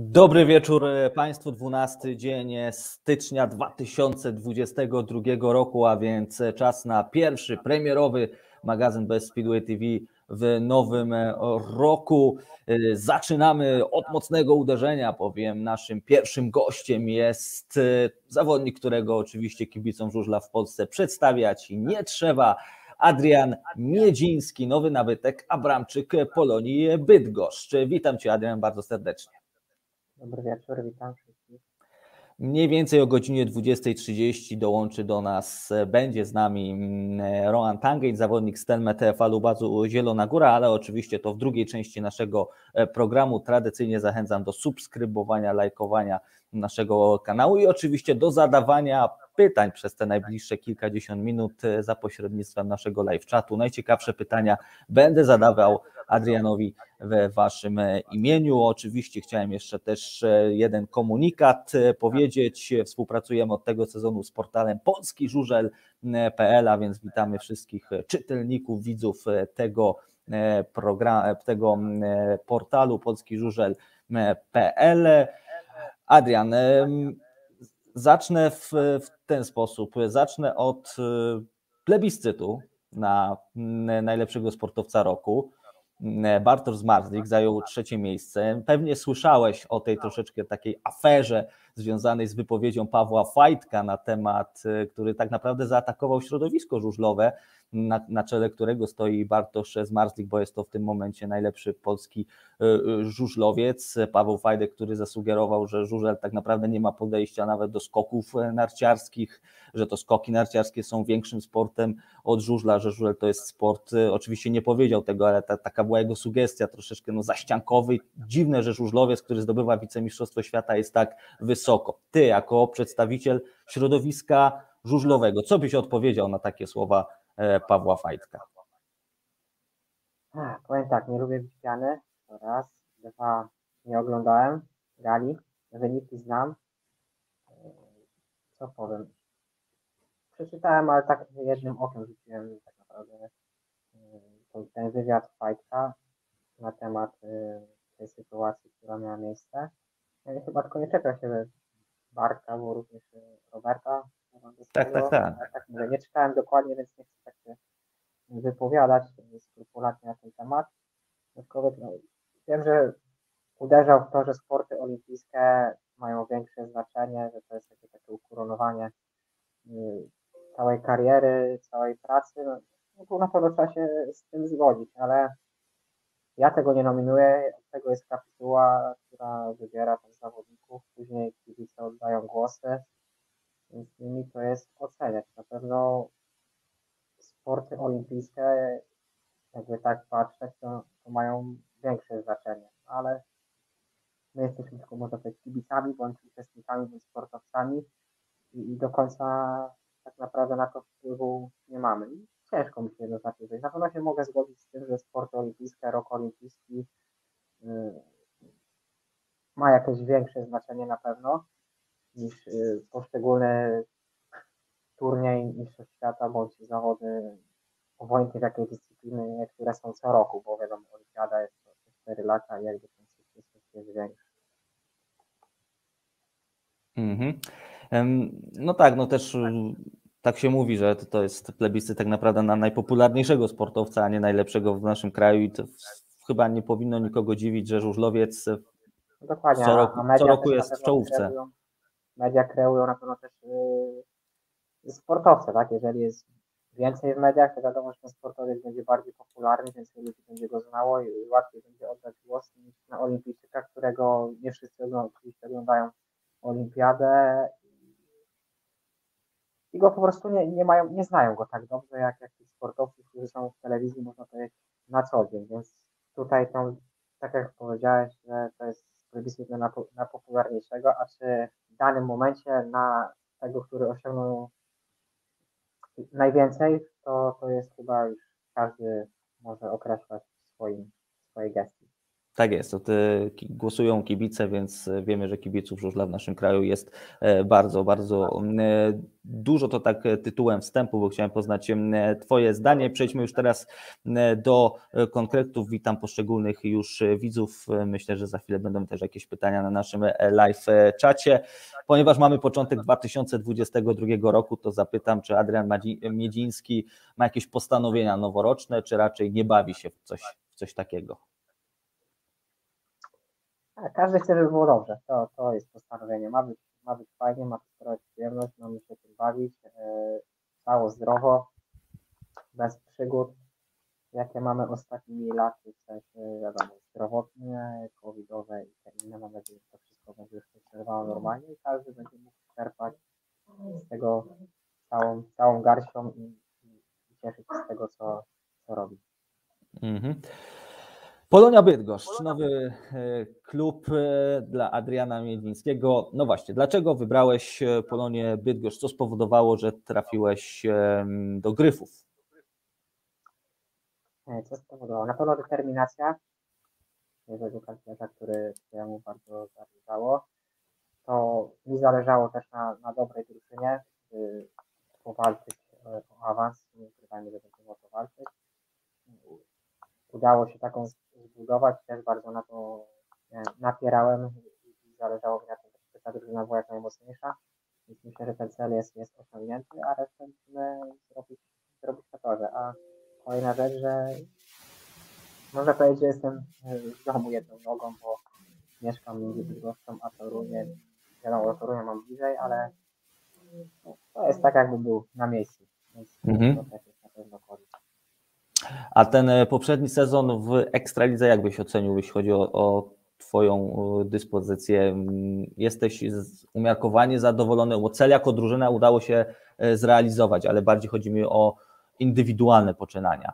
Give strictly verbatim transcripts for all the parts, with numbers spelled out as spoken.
Dobry wieczór Państwu, dwunasty dzień stycznia dwa tysiące dwudziestego drugiego roku, a więc czas na pierwszy premierowy magazyn Best Speedway T V w nowym roku. Zaczynamy od mocnego uderzenia, bowiem naszym pierwszym gościem jest zawodnik, którego oczywiście kibicom żużla w Polsce przedstawiać nie trzeba. Adrian Miedziński, nowy nabytek Abramczyk Polonii Bydgoszcz. Witam Cię, Adrian, bardzo serdecznie. Dobry wieczór, witam wszystkich. Mniej więcej o godzinie dwudziestej trzydzieści dołączy do nas, będzie z nami Rohan Tangej, zawodnik Stelmet Falubazu Zielona Góra, ale oczywiście to w drugiej części naszego programu. Tradycyjnie zachęcam do subskrybowania, lajkowania naszego kanału i oczywiście do zadawania pytań przez te najbliższe kilkadziesiąt minut za pośrednictwem naszego live czatu. Najciekawsze pytania będę zadawał Adrianowi w Waszym imieniu. Oczywiście chciałem jeszcze też jeden komunikat powiedzieć. Współpracujemy od tego sezonu z portalem polski żużel kropka p l, a więc witamy wszystkich czytelników, widzów tego programu, tego portalu polski żużel kropka p l. Adrian, zacznę w, w ten sposób. Zacznę od plebiscytu na najlepszego sportowca roku. Bartosz Zmarzlik zajął trzecie miejsce. Pewnie słyszałeś o tej troszeczkę takiej aferze związanej z wypowiedzią Pawła Fajtka na temat, który tak naprawdę zaatakował środowisko żużlowe, na, na czele którego stoi Bartosz Zmarzlik, bo jest to w tym momencie najlepszy polski żużlowiec. Paweł Fajdek, który zasugerował, że żużel tak naprawdę nie ma podejścia nawet do skoków narciarskich, że to skoki narciarskie są większym sportem od żużla, że żużel to jest sport, oczywiście nie powiedział tego, ale ta, taka była jego sugestia, troszeczkę no zaściankowy. Dziwne, że żużlowiec, który zdobywa wicemistrzostwo świata, jest tak wysoko. Ty jako przedstawiciel środowiska żużlowego, co byś odpowiedział na takie słowa Pawła Fajtka? Ach, powiem tak, nie lubię być pijany, to raz, dwa, nie oglądałem gali, wyniki znam. Co powiem? Przeczytałem, ale tak jednym okiem rzuciłem tak naprawdę ten wywiad Fajtka na temat tej sytuacji, która miała miejsce. Ja chyba tylko nie czekał się Bartka, bo również Roberta. Tak, tak, tak. Ja tak mówię, nie czytałem dokładnie, więc nie chcę tak się wypowiadać skrupulatnie na ten temat. Aczkolwiek no, wiem, że uderzał w to, że sporty olimpijskie mają większe znaczenie, że to jest takie, takie ukoronowanie całej kariery, całej pracy. No, no na pewno trzeba się z tym zgodzić, ale ja tego nie nominuję, od tego jest kapituła, która wybiera tych zawodników, później kibice oddają głosy, więc nimi to jest oceniać. Na pewno sporty olimpijskie, jakby tak patrzeć, to, to mają większe znaczenie, ale my jesteśmy tylko można powiedzieć kibicami, bądź uczestnikami, bądź sportowcami i, i do końca tak naprawdę na to wpływu nie mamy. I ciężko mi się jednoznacznie powiedzieć. Na pewno się mogę zgodzić z tym, że sporty olimpijskie, rok olimpijski yy, ma jakieś większe znaczenie na pewno niż yy, poszczególny turniej Mistrzostw Świata bądź zawody obojętnie w jakiej dyscypliny, które są co roku, bo wiadomo, olimpiada jest co cztery lata i jakby ten cyklus jest większy. Mhm. No tak, no też tak się mówi, że to jest plebiscyt tak naprawdę na najpopularniejszego sportowca, a nie najlepszego w naszym kraju i to chyba nie powinno nikogo dziwić, że żużlowiec Dokładnie, co roku, a media co roku też jest na w pewno czołówce. kreują, media kreują na pewno też yy, sportowce, tak? Jeżeli jest więcej w mediach, to wiadomo, że ten sportowiec będzie bardziej popularny, więcej ludzi będzie go znało i łatwiej będzie oddać głos niż na olimpijczyka, którego nie wszyscy oczywiście oglądają olimpiadę i go po prostu nie, nie mają, nie znają go tak dobrze jak, jak tych sportowców, którzy są w telewizji, można powiedzieć, na co dzień, więc tutaj tą, tak jak powiedziałeś, że to jest plebiscyt na, na popularniejszego, a czy w danym momencie na tego, który osiągnął najwięcej, to, to jest chyba już każdy może określać w swoim, swojej gestii. Tak jest, to głosują kibice, więc wiemy, że kibiców żużla w naszym kraju jest bardzo, bardzo dużo. To tak tytułem wstępu, bo chciałem poznać Twoje zdanie. Przejdźmy już teraz do konkretów. Witam poszczególnych już widzów. Myślę, że za chwilę będą też jakieś pytania na naszym live czacie. Ponieważ mamy początek dwa tysiące dwudziestego drugiego roku, to zapytam, czy Adrian Miedziński ma jakieś postanowienia noworoczne, czy raczej nie bawi się w coś, w coś takiego? Każdy chce, żeby było dobrze. To, to jest postanowienie. Ma być, ma być fajnie, ma to sprawiać przyjemność, mamy się tym bawić. Yy, cało zdrowo, bez przygód, jakie mamy ostatnimi laty, w sensie wiadomo, zdrowotne, covidowe i te inne. Mam nadzieję, że to wszystko będzie już funkcjonowało normalnie i każdy będzie mógł czerpać z tego całą, całą garścią i, i, i cieszyć się z tego, co, co robi. Mhm. Polonia Bydgoszcz, nowy klub dla Adriana Miedzińskiego. No właśnie, dlaczego wybrałeś Polonię Bydgoszcz? Co spowodowało, że trafiłeś do Gryfów? Co spowodowało? Na pewno determinacja. Jeżeli kandydatka, który któremu bardzo zależało. To mi zależało też na, na dobrej drużynie, by powalczyć o awans. Nie ukrywajmy, że będziemy o to walczyć. Udało się taką zbudować, też bardzo na to napierałem i zależało mi na tym, żeby ta drużyna była jak najmocniejsza. Więc myślę, że ten cel jest, jest osiągnięty, a resztę musimy zrobić, zrobić na torze. A kolejna rzecz, że można powiedzieć, że jestem w domu jedną nogą, bo mieszkam między Bydgoszczą a Toruniem. Wiadomo, do Torunia mam bliżej, ale to jest tak, jakby był na miejscu. Więc mhm. to też jest na pewno korzyść. A ten poprzedni sezon w Ekstralidze jak byś ocenił, jeśli chodzi o, o Twoją dyspozycję? Jesteś umiarkowanie zadowolony, bo cel jako drużyna udało się zrealizować, ale bardziej chodzi mi o indywidualne poczynania.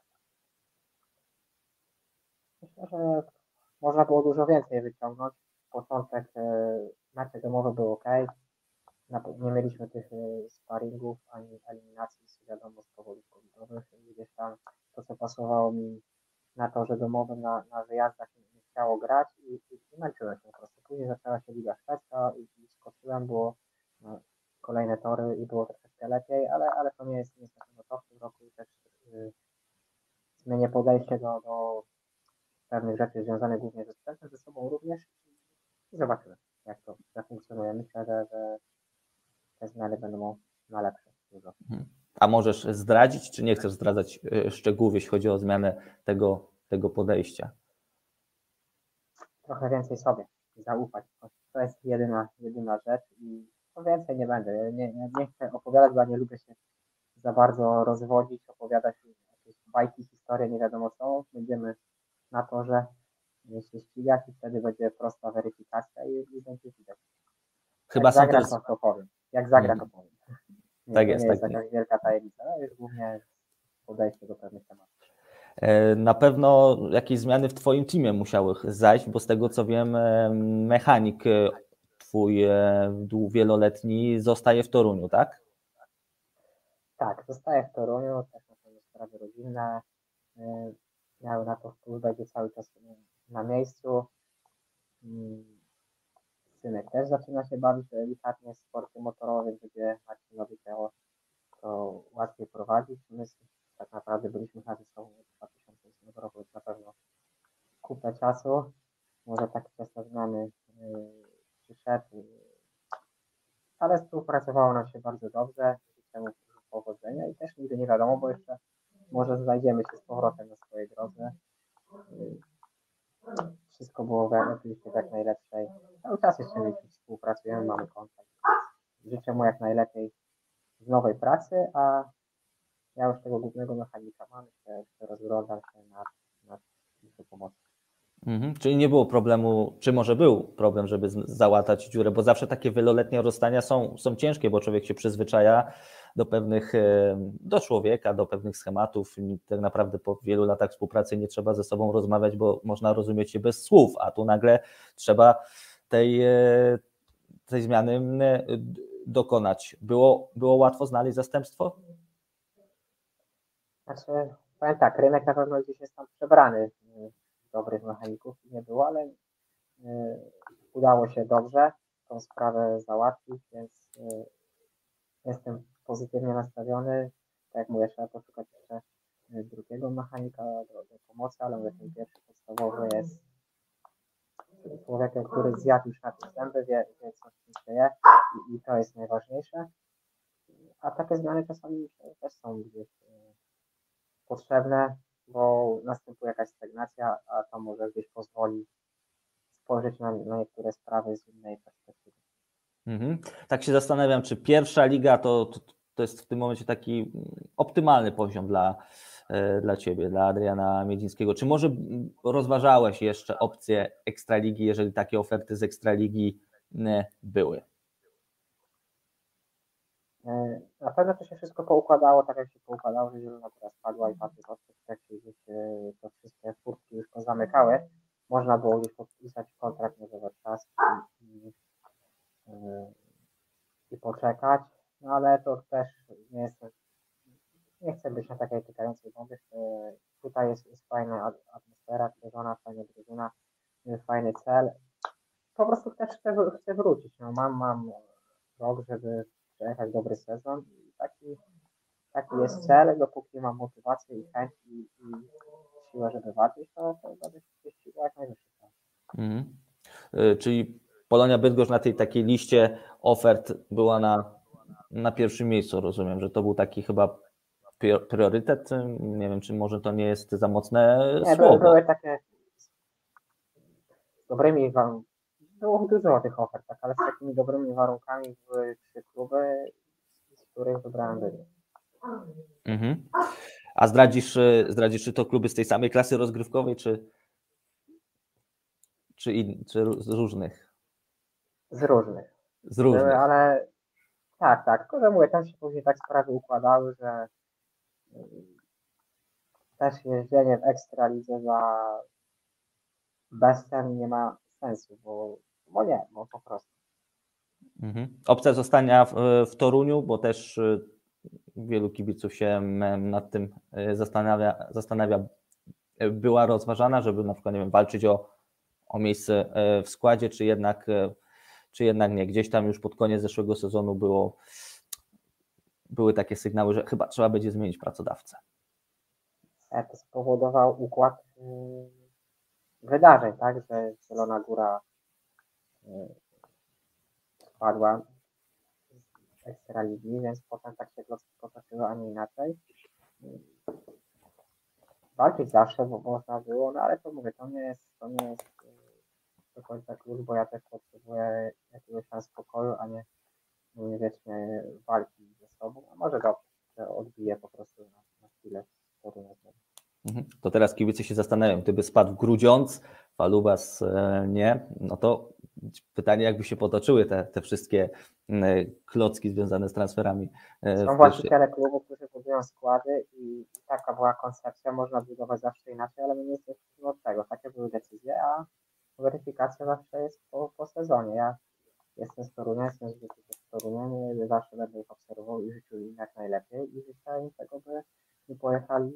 Myślę, że można było dużo więcej wyciągnąć. Początek mecze domowe był ok. Nie mieliśmy tych sparingów ani eliminacji, wiadomo, z powodów covidowych. Gdzieś tam to, co pasowało mi na torze domowym, na, na wyjazdach nie chciało grać i, i, i męczyłem się po prostu. Później zaczęła się Liga Szwedzka i, i skoczyłem, było no, kolejne tory i było troszeczkę lepiej, ale, ale to nie jest, nie jest na pewno to w tym roku. Też yy, zmienię podejście do, do pewnych rzeczy związanych głównie ze sprzętem, ze sobą również i zobaczymy, jak to zafunkcjonuje. Myślę, że, że te zmiany będą na lepsze. Dużo. A możesz zdradzić, czy nie chcesz zdradzać szczegółów, jeśli chodzi o zmianę tego, tego podejścia? Trochę więcej sobie zaufać. To jest jedyna, jedyna rzecz i to więcej nie będę. Nie, nie, nie chcę opowiadać, bo nie lubię się za bardzo rozwodzić, opowiadać jakieś bajki, historie, nie wiadomo co. Będziemy na to, że się ścigać i wtedy będzie prosta weryfikacja i, i będzie widać. Chyba Jak zagra, też... to, to powiem. Jak zagra, to powiem. Nie, tak to jest, nie jest tak jakaś wielka tajemnica, ale jest głównie podejście do pewnych tematów. Na pewno jakieś zmiany w Twoim teamie musiały zajść, bo z tego co wiem, mechanik Twój wieloletni zostaje w Toruniu, tak? Tak, zostaje w Toruniu, też na pewno sprawy rodzinne miały na to wpływ, będzie cały czas na miejscu. Synek też zaczyna się bawić delikatnie w sporty motorowe, więc będzie Marcinowi to, to łatwiej prowadzić. My tak naprawdę byliśmy na ze sobą od dwa tysiące ósmego roku, więc na pewno kupę czasu. Może takie często zmiany yy, przyszedł, yy, ale współpracowało nam się bardzo dobrze. Życzę mu powodzenia i też nigdy nie wiadomo, bo jeszcze może znajdziemy się z powrotem na swojej drodze. Yy, wszystko było oczywiście w jak najlepszej. Cały czas jeszcze mieliśmy, współpracujemy, mamy kontakt. Życzę mu jak najlepiej w nowej pracy, a ja już tego głównego mechanika mam, jeszcze rozglądam się nad, nad jego pomocą. Mhm. Czyli nie było problemu, czy może był problem, żeby załatać dziurę, bo zawsze takie wieloletnie rozstania są, są ciężkie, bo człowiek się przyzwyczaja do pewnych, do człowieka, do pewnych schematów i tak naprawdę po wielu latach współpracy nie trzeba ze sobą rozmawiać, bo można rozumieć się bez słów, a tu nagle trzeba tej, tej zmiany dokonać. Było, było łatwo znaleźć zastępstwo? Znaczy, powiem tak, rynek na pewno gdzieś jest tam przebrany dobrych mechaników nie było, ale udało się dobrze tą sprawę załatwić, więc jestem pozytywnie nastawiony. Tak jak mówię, trzeba poszukać jeszcze drugiego mechanika do, do pomocy, ale mówię, ten pierwszy podstawowy jest człowiekiem, który zjadł już na tym zęby, wie, wie co się dzieje i, i to jest najważniejsze. A takie zmiany czasami też są gdzieś potrzebne, bo następuje jakaś stagnacja, a to może gdzieś pozwoli spojrzeć na, na niektóre sprawy z innej perspektywy. Mhm. Tak się zastanawiam, czy pierwsza liga to, to, to jest w tym momencie taki optymalny poziom dla, dla Ciebie, dla Adriana Miedzińskiego. Czy może rozważałeś jeszcze opcję Ekstraligi, jeżeli takie oferty z Ekstraligi były? Na pewno to się wszystko poukładało, tak jak się poukładało, że Zielona Góra spadła i Patryk Ostrów, tak się gdzieś to wszystkie furtki już pozamykały. Można było gdzieś podpisać kontrakt na nowy czas i, i, i poczekać, no ale to też nie jest, nie chcę być na takiej tykającej bomby. Tutaj jest, jest fajna atmosfera, tworzona, fajna drużyna, fajny cel. Po prostu też chcę, chcę wrócić. No, mam, mam rok, żeby przejechać dobry sezon i taki, taki jest cel, dopóki mam motywację i chęć i, i siłę, żeby walczyć, to, to będę się ścigał jak najwyższy. Mhm. Czyli Polonia Bydgoszcz na tej takiej liście ofert była na, na pierwszym miejscu, rozumiem, że to był taki chyba priorytet. Nie wiem, czy może to nie jest za mocne nie, słowo. Były, były takie z dobrymi warunkami. Było dużo tych ofert, tak, ale z takimi dobrymi warunkami były trzy kluby, z których wybrałem Bydgoszcz. Mhm. A zdradzisz, zdradzisz, czy to kluby z tej samej klasy rozgrywkowej, czy, czy, in, czy z różnych? Z różnych. Z różnych. Były, ale tak, tak, tylko że mówię, tam się później tak sprawy układały, że też jeżdżenie w Ekstralidze za bezcen nie ma sensu, bo, bo nie, bo po prostu. Mhm. Opcja zostania w, w Toruniu, bo też wielu kibiców się nad tym zastanawia, zastanawia, była rozważana, żeby na przykład, nie wiem, walczyć o, o miejsce w składzie, czy jednak, czy jednak nie. Gdzieś tam już pod koniec zeszłego sezonu było, były takie sygnały, że chyba trzeba będzie zmienić pracodawcę. To spowodował układ wydarzeń, tak, że Zielona Góra spadła z Ekstraligi, więc potem tak się klocki potoczyły, a nie inaczej. Walczyć zawsze, bo można było, no ale to mówię, to nie jest, to nie jest do końca klucz, bo ja też potrzebuję jakiegoś tam spokoju, a nie, nie wiecznie walki ze sobą. A może dobrze, że odbiję po prostu na, na chwilę sporu. To teraz kibice się zastanawiają, gdyby spadł Grudziądz, Falubas nie, no to pytanie, jakby się potoczyły te, te wszystkie klocki związane z transferami. Są właściciele klubów, którzy budują składy i taka była koncepcja, można budować zawsze inaczej, ale my nie jesteśmy od tego. Takie były decyzje, a weryfikacja zawsze jest po, po sezonie. Ja jestem z Torunia, jestem z Torunia, zawsze będę ich obserwował i życzył im jak najlepiej i życzę im tego, by, by pojechali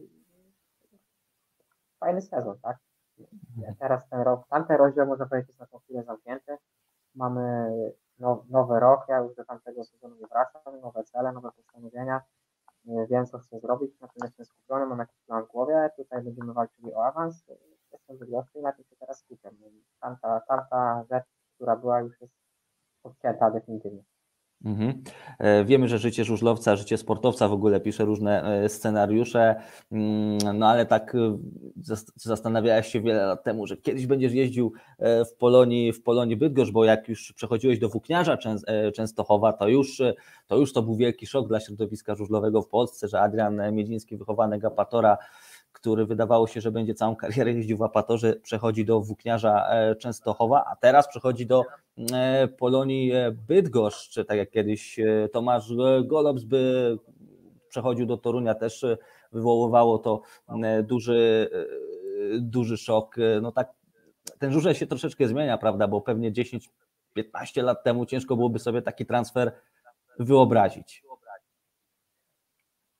fajny sezon, tak? Ja teraz ten rok, tamten rozdział można powiedzieć jest na tą chwilę zamknięty. Mamy now, nowy rok, ja już do tamtego sezonu nie wracam, nowe cele, nowe postanowienia. Wiem, co chcę zrobić, na tym jestem skupiony, mam jakiś plan w głowie, tutaj będziemy walczyli o awans. Jestem Bydgoszczy i na tym się teraz skupiam. Tamta, tamta rzecz, która była, już jest odcięta definitywnie. Mhm. Wiemy, że życie żużlowca, życie sportowca w ogóle pisze różne scenariusze, no ale tak zastanawiałeś się wiele lat temu, że kiedyś będziesz jeździł w Polonii, w Polonii Bydgoszcz, bo jak już przechodziłeś do Włókniarza Częstochowa, to już, to już to był wielki szok dla środowiska żużlowego w Polsce, że Adrian Miedziński, wychowanek Apatora, który wydawało się, że będzie całą karierę jeździł w Apatorze, przechodzi do Włókniarza Częstochowa, a teraz przechodzi do Polonii Bydgoszcz, tak jak kiedyś Tomasz Golobs by przechodził do Torunia, też wywoływało to duży, duży szok. No tak, ten żużel się troszeczkę zmienia, prawda, bo pewnie dziesięć piętnaście lat temu ciężko byłoby sobie taki transfer wyobrazić.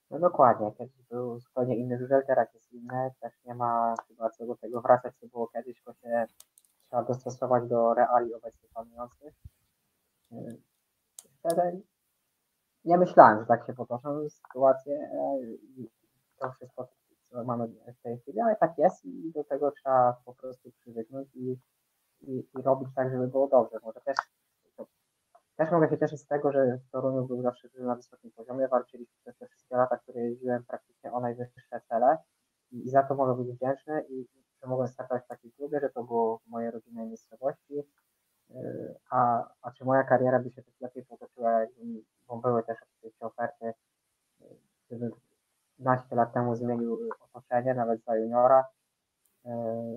No dokładnie, kiedyś był zupełnie inny żużel, teraz jest inny, też nie ma chyba co do tego wracać, co było kiedyś, bo się trzeba dostosować do reali obecnie panujących. Yy, Wtedy nie myślałem, że tak się potoczą sytuacje e, i to wszystko, co mamy w tej chwili, ale tak jest i do tego trzeba po prostu przywyknąć i, i, i robić tak, żeby było dobrze. Może też, to, też mogę się cieszyć z tego, że w Toruniu był zawsze na wysokim poziomie, walczyliśmy przez te wszystkie lata, które jeździłem praktycznie o najwyższe cele i, i za to mogę być wdzięczny i że mogłem startować w takiej klubie, że to było w mojej rodzinnej miejscowości. Yy, A, a czy moja kariera by się też lepiej potoczyła, jakbym- bo były też oczywiście oferty, yy, gdybym piętnaście lat temu zmienił otoczenie, nawet za juniora. Yy,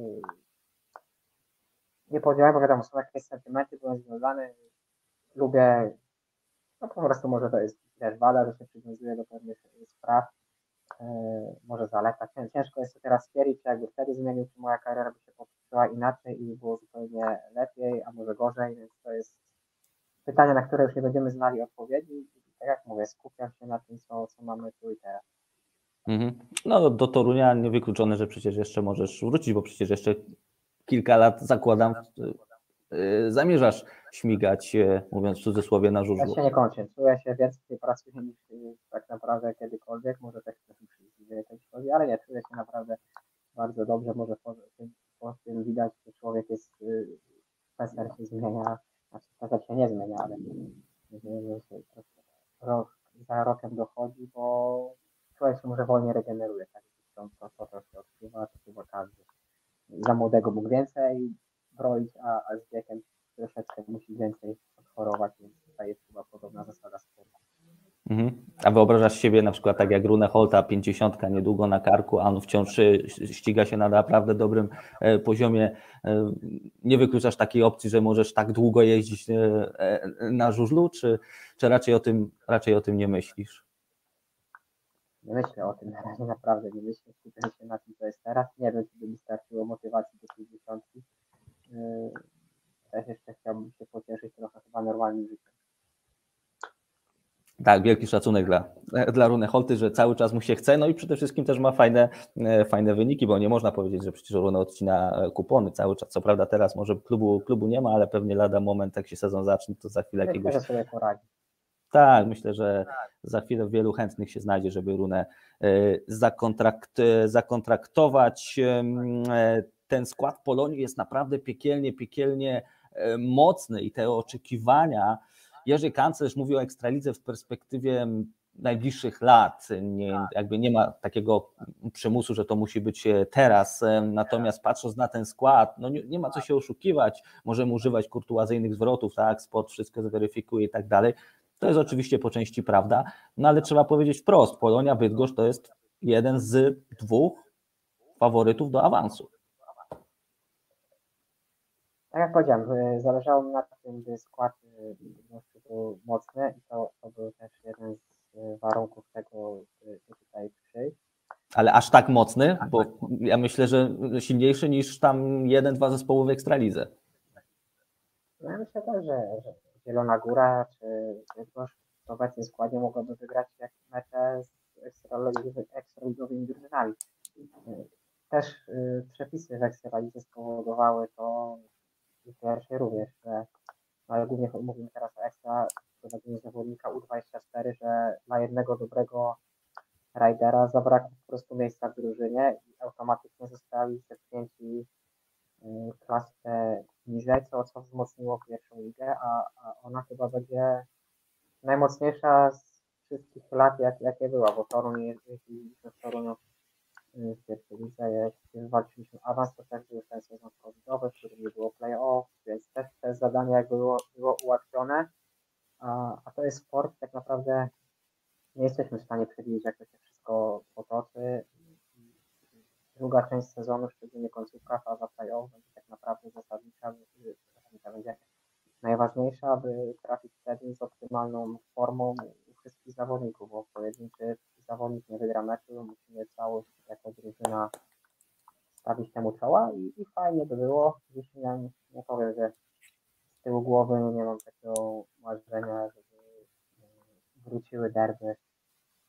Nie powiedziałem, bo wiadomo, są jakieś sentymenty, byłem związany, lubię, no po prostu może to jest też wada, że się przywiązuję do pewnych spraw, yy, może zaleta. Cię- Ciężko jest to teraz stwierdzić, czy jakby wtedy zmienił, czy moja kariera by się potoczyła inaczej i było zupełnie lepiej, a może gorzej, więc to jest pytania, na które już nie będziemy znali odpowiedzi. I tak jak mówię, skupiam się na tym, co, co mamy tu i teraz. Mhm. No do Torunia niewykluczone, że przecież jeszcze możesz wrócić, bo przecież jeszcze kilka lat, zakładam, yy, zamierzasz śmigać, yy, mówiąc w cudzysłowie, na Ja żużlu. się nie kończę. Czuję się więcej pracuję niż y, tak naprawdę kiedykolwiek. Może też trochę przyjdzie jakoś chodzi, ale nie, czuję się naprawdę bardzo dobrze. Może po tym, po tym widać, że człowiek jest, y, PESEL się zmienia, znaczy PESEL się nie zmienia, ale że, że się troszkę rok za rokiem dochodzi, bo człowiek się może wolniej regeneruje. Tak, to, to, to, to się odczuwa, to chyba każdy. Za młodego mógł więcej broić, a, a z wiekiem troszeczkę musi więcej odchorować, więc tutaj jest chyba podobna zasada sportu. Mhm. A wyobrażasz siebie na przykład tak jak Rune Holta, pięćdziesiątka niedługo na karku, a on wciąż y, ściga się na naprawdę dobrym e, poziomie. E, Nie wykluczasz takiej opcji, że możesz tak długo jeździć e, e, na żużlu, czy, czy raczej o tym, raczej o tym nie myślisz? Nie myślę o tym na razie, naprawdę nie myślę, skupiam się na tym, co jest teraz. Nie wiem, czy by mi starczyło motywacji do pięćdziesiątki. Yy, Też jeszcze chciałbym się pocieszyć trochę chyba normalnym życiem. Tak, wielki szacunek dla, dla Rune Holty, że cały czas mu się chce, no i przede wszystkim też ma fajne, e, fajne wyniki, bo nie można powiedzieć, że przecież Rune odcina e, kupony cały czas. Co prawda teraz może klubu, klubu nie ma, ale pewnie lada moment, jak się sezon zacznie, to za chwilę Myślę, jakiegoś. że sobie poradzi. Tak, myślę, że za chwilę wielu chętnych się znajdzie, żeby Runę e, zakontrakt, e, zakontraktować. Em, e, Ten skład Polonii jest naprawdę piekielnie, piekielnie e, mocny i te oczekiwania. Jerzy Kanclerz mówi o Ekstralidze w perspektywie najbliższych lat. Nie, jakby nie ma takiego przymusu, że to musi być teraz. Natomiast patrząc na ten skład, no nie, nie ma co się oszukiwać. Możemy używać kurtuazyjnych zwrotów, tak, sport wszystko zweryfikuje i tak dalej. To jest oczywiście po części prawda, no ale trzeba powiedzieć wprost, Polonia Bydgoszcz to jest jeden z dwóch faworytów do awansu. Tak jak powiedziałem, y, zależało mi na tym, by skład y, był mocny i to, to był też jeden z y, warunków tego, by by tutaj przyjść. Ale aż tak mocny, bo ja myślę, że silniejszy niż tam jeden, dwa zespoły w Ekstralidze. No ja myślę też, że, że Zielona Góra czy Bydgoszcz w obecnym składzie mogłoby wygrać jakieś mecze z ekstraligowymi ekstraligowymi drużynami. Y, Też y, przepisy w Ekstralidze spowodowały to, i pierwszy również, że no ale głównie mówimy teraz o Ekstra, prowadzeniu zawodnika U dwadzieścia cztery, że dla jednego dobrego rajdera zabrakło po prostu miejsca w drużynie i automatycznie zostali zepchnięci y, klasę niżej, co, co wzmocniło pierwszą ligę, a, a ona chyba będzie najmocniejsza z wszystkich lat, jak, jakie była, bo Toruń, jeśli w Toruniu y, w pierwszej lidze, jak walczyliśmy awans, to też był ten sezon covidowy, w którym nie było play-off, więc też te zadanie jak było, było ułatwione, a, a to jest sport, tak naprawdę nie jesteśmy w stanie przewidzieć, jak to się wszystko potoczy. Druga część sezonu, szczególnie końcówka, faza play-off, będzie tak naprawdę zasadnicza, zasadnicza będzie najważniejsza, aby trafić wtedy z optymalną formą u wszystkich zawodników, bo pojedynczy zawodnik nie wygra meczu, musimy całość jako drużyna stawić temu czoła i, i fajnie by było, jeśli nie, nie powiem, że z tyłu głowy nie mam takiego marzenia, żeby wróciły derby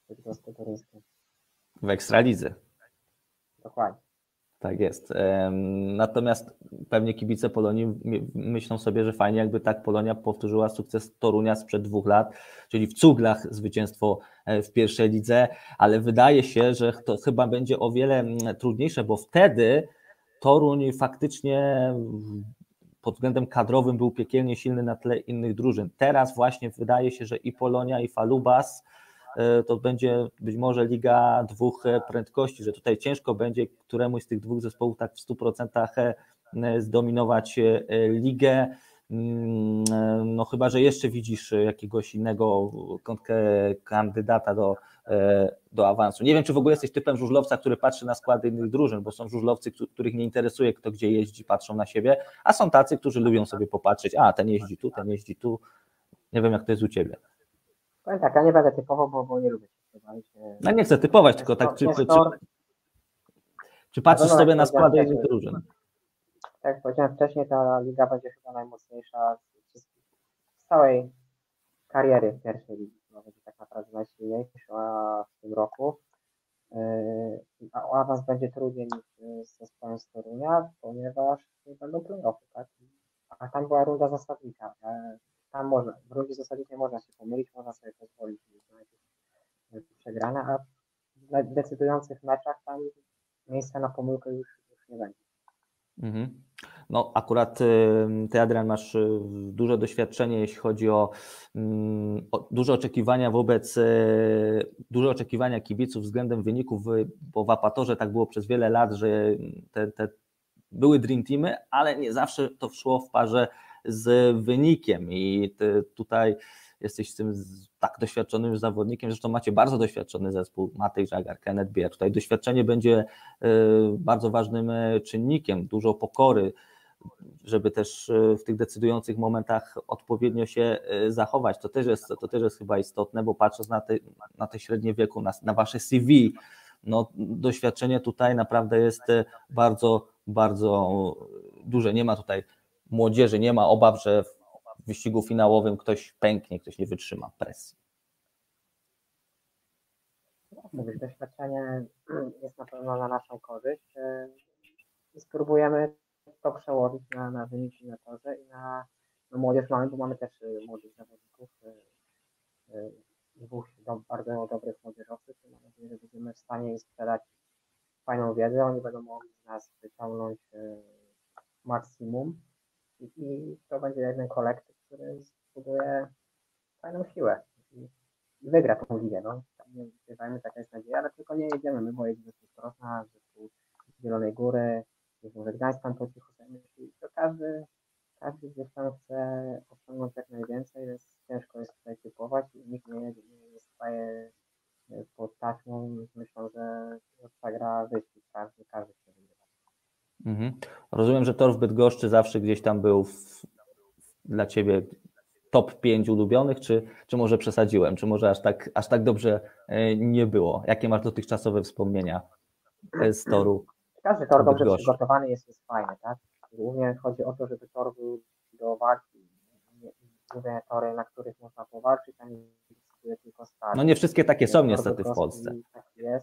Bydgosty Toruńskie. W Ekstralidze. Dokładnie. Tak jest. Natomiast pewnie kibice Polonii myślą sobie, że fajnie jakby tak Polonia powtórzyła sukces Torunia sprzed dwóch lat, czyli w cuglach zwycięstwo w pierwszej lidze, ale wydaje się, że to chyba będzie o wiele trudniejsze, bo wtedy Toruń faktycznie pod względem kadrowym był piekielnie silny na tle innych drużyn. Teraz właśnie wydaje się, że i Polonia, i Falubas to będzie być może liga dwóch prędkości, że tutaj ciężko będzie któremuś z tych dwóch zespołów tak w stu procentach zdominować ligę. No chyba, że jeszcze widzisz jakiegoś innego kandydata do, do awansu. Nie wiem, czy w ogóle jesteś typem żużlowca, który patrzy na składy innych drużyn, bo są żużlowcy, których nie interesuje, kto gdzie jeździ, patrzą na siebie, a są tacy, którzy lubią sobie popatrzeć, a ten jeździ tu, ten jeździ tu. Nie wiem, jak to jest u Ciebie. Powiem tak, ja nie będę typował, bo, bo nie lubię się. No nie chcę typować, tylko tak, czy, czy, czy, czy patrzysz sobie na składy innych drużyn? Tak jak powiedziałem wcześniej, ta liga będzie chyba najmocniejsza z, z całej kariery pierwszej ligi. No, będzie tak naprawdę najsilniejsza w tym roku. A o awans będzie trudniej niż z zespołem z Torunia, ponieważ będą play-offy, tak? A tam była runda zasadnicza. Tam można, w rundzie zasadniczej można się pomylić, można sobie pozwolić na przegrane, a w decydujących meczach tam miejsca na pomyłkę już, już nie będzie. Mhm. No akurat Ty, Adrian, masz duże doświadczenie, jeśli chodzi o, o duże oczekiwania wobec, duże oczekiwania kibiców względem wyników, bo w Apatorze tak było przez wiele lat, że te, te były dream teamy, ale nie zawsze to szło w parze z wynikiem i ty tutaj jesteś z tym tak doświadczonym zawodnikiem, zresztą macie bardzo doświadczony zespół, Matej Żagar, Kenneth Bier. Tutaj doświadczenie będzie bardzo ważnym czynnikiem, dużo pokory, żeby też w tych decydujących momentach odpowiednio się zachować. To też jest, to też jest chyba istotne, bo patrząc na te, na te średnie wieku, na, na wasze C V, no doświadczenie tutaj naprawdę jest bardzo, bardzo duże. Nie ma tutaj młodzieży, nie ma obaw, że w wyścigu finałowym ktoś pęknie, ktoś nie wytrzyma presji. Mówisz, doświadczenie jest na pewno na naszą korzyść i spróbujemy to przełożyć na, na wyniki na torze i na, na młodzież mamy, bo mamy też młodych zawodników, dwóch do, bardzo dobrych młodzieżowców i mam nadzieję, że będziemy w stanie im sprzedać fajną wiedzę, oni będą mogli z nas wyciągnąć maksimum i, i to będzie jeden kolektyw, który zbuduje fajną siłę i wygra tą ligę. No. Nie ukrywajmy, taka jest nadzieja, ale tylko nie jedziemy my, bo jedziemy z Krosna, z Zielonej Góry, może Gdańsk tam po cichu sobie myśli, to każdy, każdy gdzieś tam chce osiągnąć jak najwięcej, więc ciężko jest tutaj typować i nikt nie, nie staje pod taśmą, myślą, że ta gra wyścig, każdy, każdy chce wygrywać. Mhm. Rozumiem, że tor w Bydgoszczy zawsze gdzieś tam był w, dla Ciebie top pięć ulubionych, czy, czy może przesadziłem, czy może aż tak, aż tak dobrze nie było? Jakie masz dotychczasowe wspomnienia z toru? Każdy tor dobrze przygotowany jest, jest fajny, tak? Głównie chodzi o to, żeby tor był do walki. Mówię tory, na których można powalczyć, a nie decyduje tylko start. No nie wszystkie takie są niestety w Polsce. Tak jest.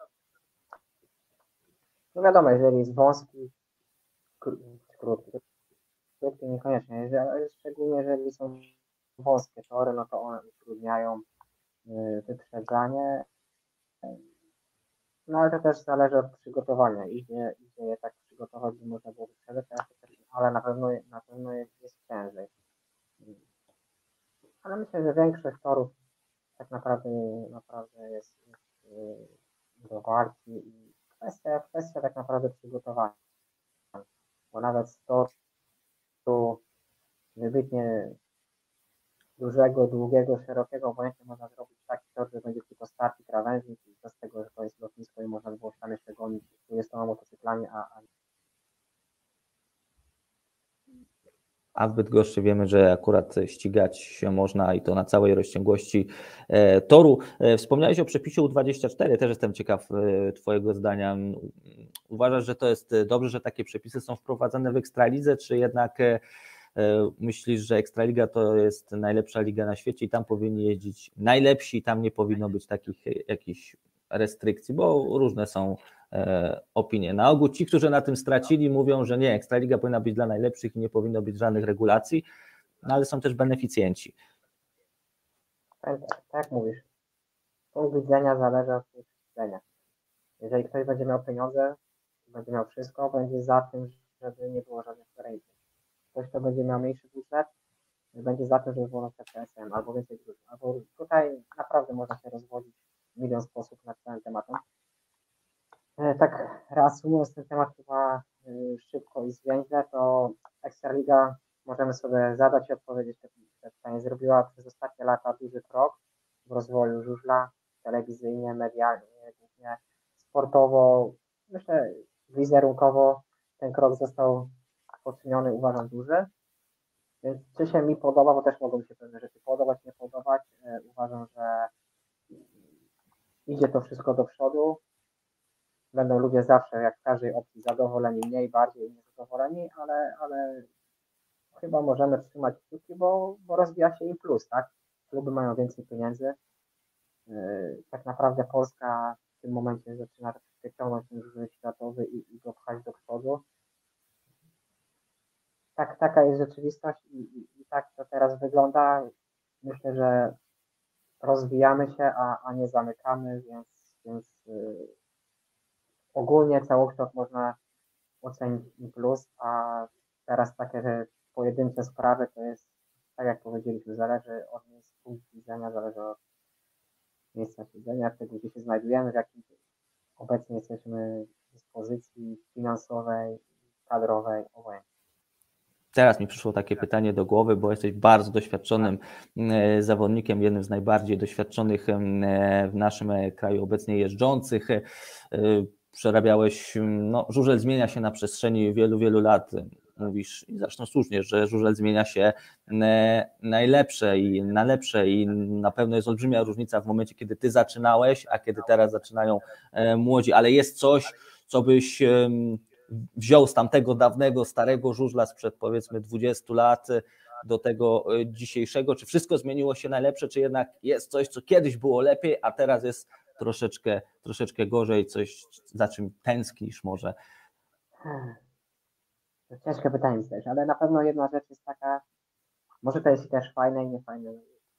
No wiadomo, jeżeli jest wąski, krótki, krótki niekoniecznie, szczególnie jeżeli są wąskie tory, no to one utrudniają wyprzedzanie. No ale to też zależy od przygotowania. Idzie, idzie je tak przygotować, by można było wyprzedzać, ale na pewno, na pewno jest, jest ciężej. Ale myślę, że większość torów tak naprawdę, naprawdę jest, jest do walki i kwestia, kwestia tak naprawdę przygotowania. Bo nawet z toru wybitnie dużego, długiego, szerokiego, obojętnie można zrobić taki tor, że będzie tylko start i krawężnik i bez tego, że to jest lotnisko i można było tam jeszcze gonić dwudziestoma motocyklami, a, a A w Bydgoszczy wiemy, że akurat ścigać się można i to na całej rozciągłości toru. Wspomniałeś o przepisie U dwadzieścia cztery, też jestem ciekaw Twojego zdania. Uważasz, że to jest dobrze, że takie przepisy są wprowadzane w Ekstralidze, czy jednak myślisz, że Ekstraliga to jest najlepsza liga na świecie i tam powinni jeździć najlepsi, tam nie powinno być takich jakichś restrykcji, bo różne są opinie. Na ogół ci, którzy na tym stracili, mówią, że nie, Ekstraliga powinna być dla najlepszych i nie powinno być żadnych regulacji, no ale są też beneficjenci. Tak, tak mówisz. Punkt widzenia zależy od punktu widzenia. Jeżeli ktoś będzie miał pieniądze, będzie miał wszystko, będzie za tym, żeby nie było żadnych ograniczeń. Ktoś, kto będzie miał mniejszy budżet, będzie za tym, żeby było na przykład P S M albo więcej drużyn. Albo tutaj naprawdę można się rozwodzić w milion sposób nad całym tematem. Tak reasumując ten temat chyba szybko i zwięźle, to Ekstraliga, możemy sobie zadać i odpowiedzieć na to pytanie, zrobiła przez ostatnie lata duży krok w rozwoju żużla, telewizyjnie, medialnie, głównie sportowo, myślę wizerunkowo ten krok został poczyniony, uważam, duży. Więc czy się mi podoba, bo też mogą się pewne rzeczy podobać, nie podobać. Uważam, że idzie to wszystko do przodu. Będą ludzie zawsze, jak w każdej opcji, zadowoleni, mniej, bardziej niezadowoleni, ale, ale chyba możemy trzymać kciuki, bo, bo rozwija się im plus, tak? Kluby mają więcej pieniędzy. Yy, tak naprawdę Polska w tym momencie zaczyna wyciągnąć ten żużel światowy i, i go pchać do przodu. Tak, taka jest rzeczywistość i, i, i tak to teraz wygląda. Myślę, że rozwijamy się, a, a nie zamykamy, więc, więc yy, ogólnie całokształt można ocenić i plus, a teraz takie, że pojedyncze sprawy to jest, tak jak powiedzieliśmy, zależy od miejsca punktu widzenia, zależy od miejsca siedzenia, tego gdzie się znajdujemy, w jakiej obecnie jesteśmy dyspozycji finansowej, kadrowej, obojętnie. Teraz mi przyszło takie pytanie do głowy, bo jesteś bardzo doświadczonym zawodnikiem, jednym z najbardziej doświadczonych w naszym kraju obecnie jeżdżących. Przerabiałeś, no żużel zmienia się na przestrzeni wielu, wielu lat. Mówisz, i zresztą słusznie, że żużel zmienia się najlepsze i na lepsze i na pewno jest olbrzymia różnica w momencie, kiedy ty zaczynałeś, a kiedy teraz zaczynają młodzi, ale jest coś, co byś wziął z tamtego dawnego, starego żużla sprzed powiedzmy dwudziestu lat do tego dzisiejszego, czy wszystko zmieniło się na lepsze, czy jednak jest coś, co kiedyś było lepiej, a teraz jest troszeczkę, troszeczkę gorzej, coś, za czym tęsknisz może? To ciężkie pytanie też, ale na pewno jedna rzecz jest taka, może to jest też fajne i niefajne.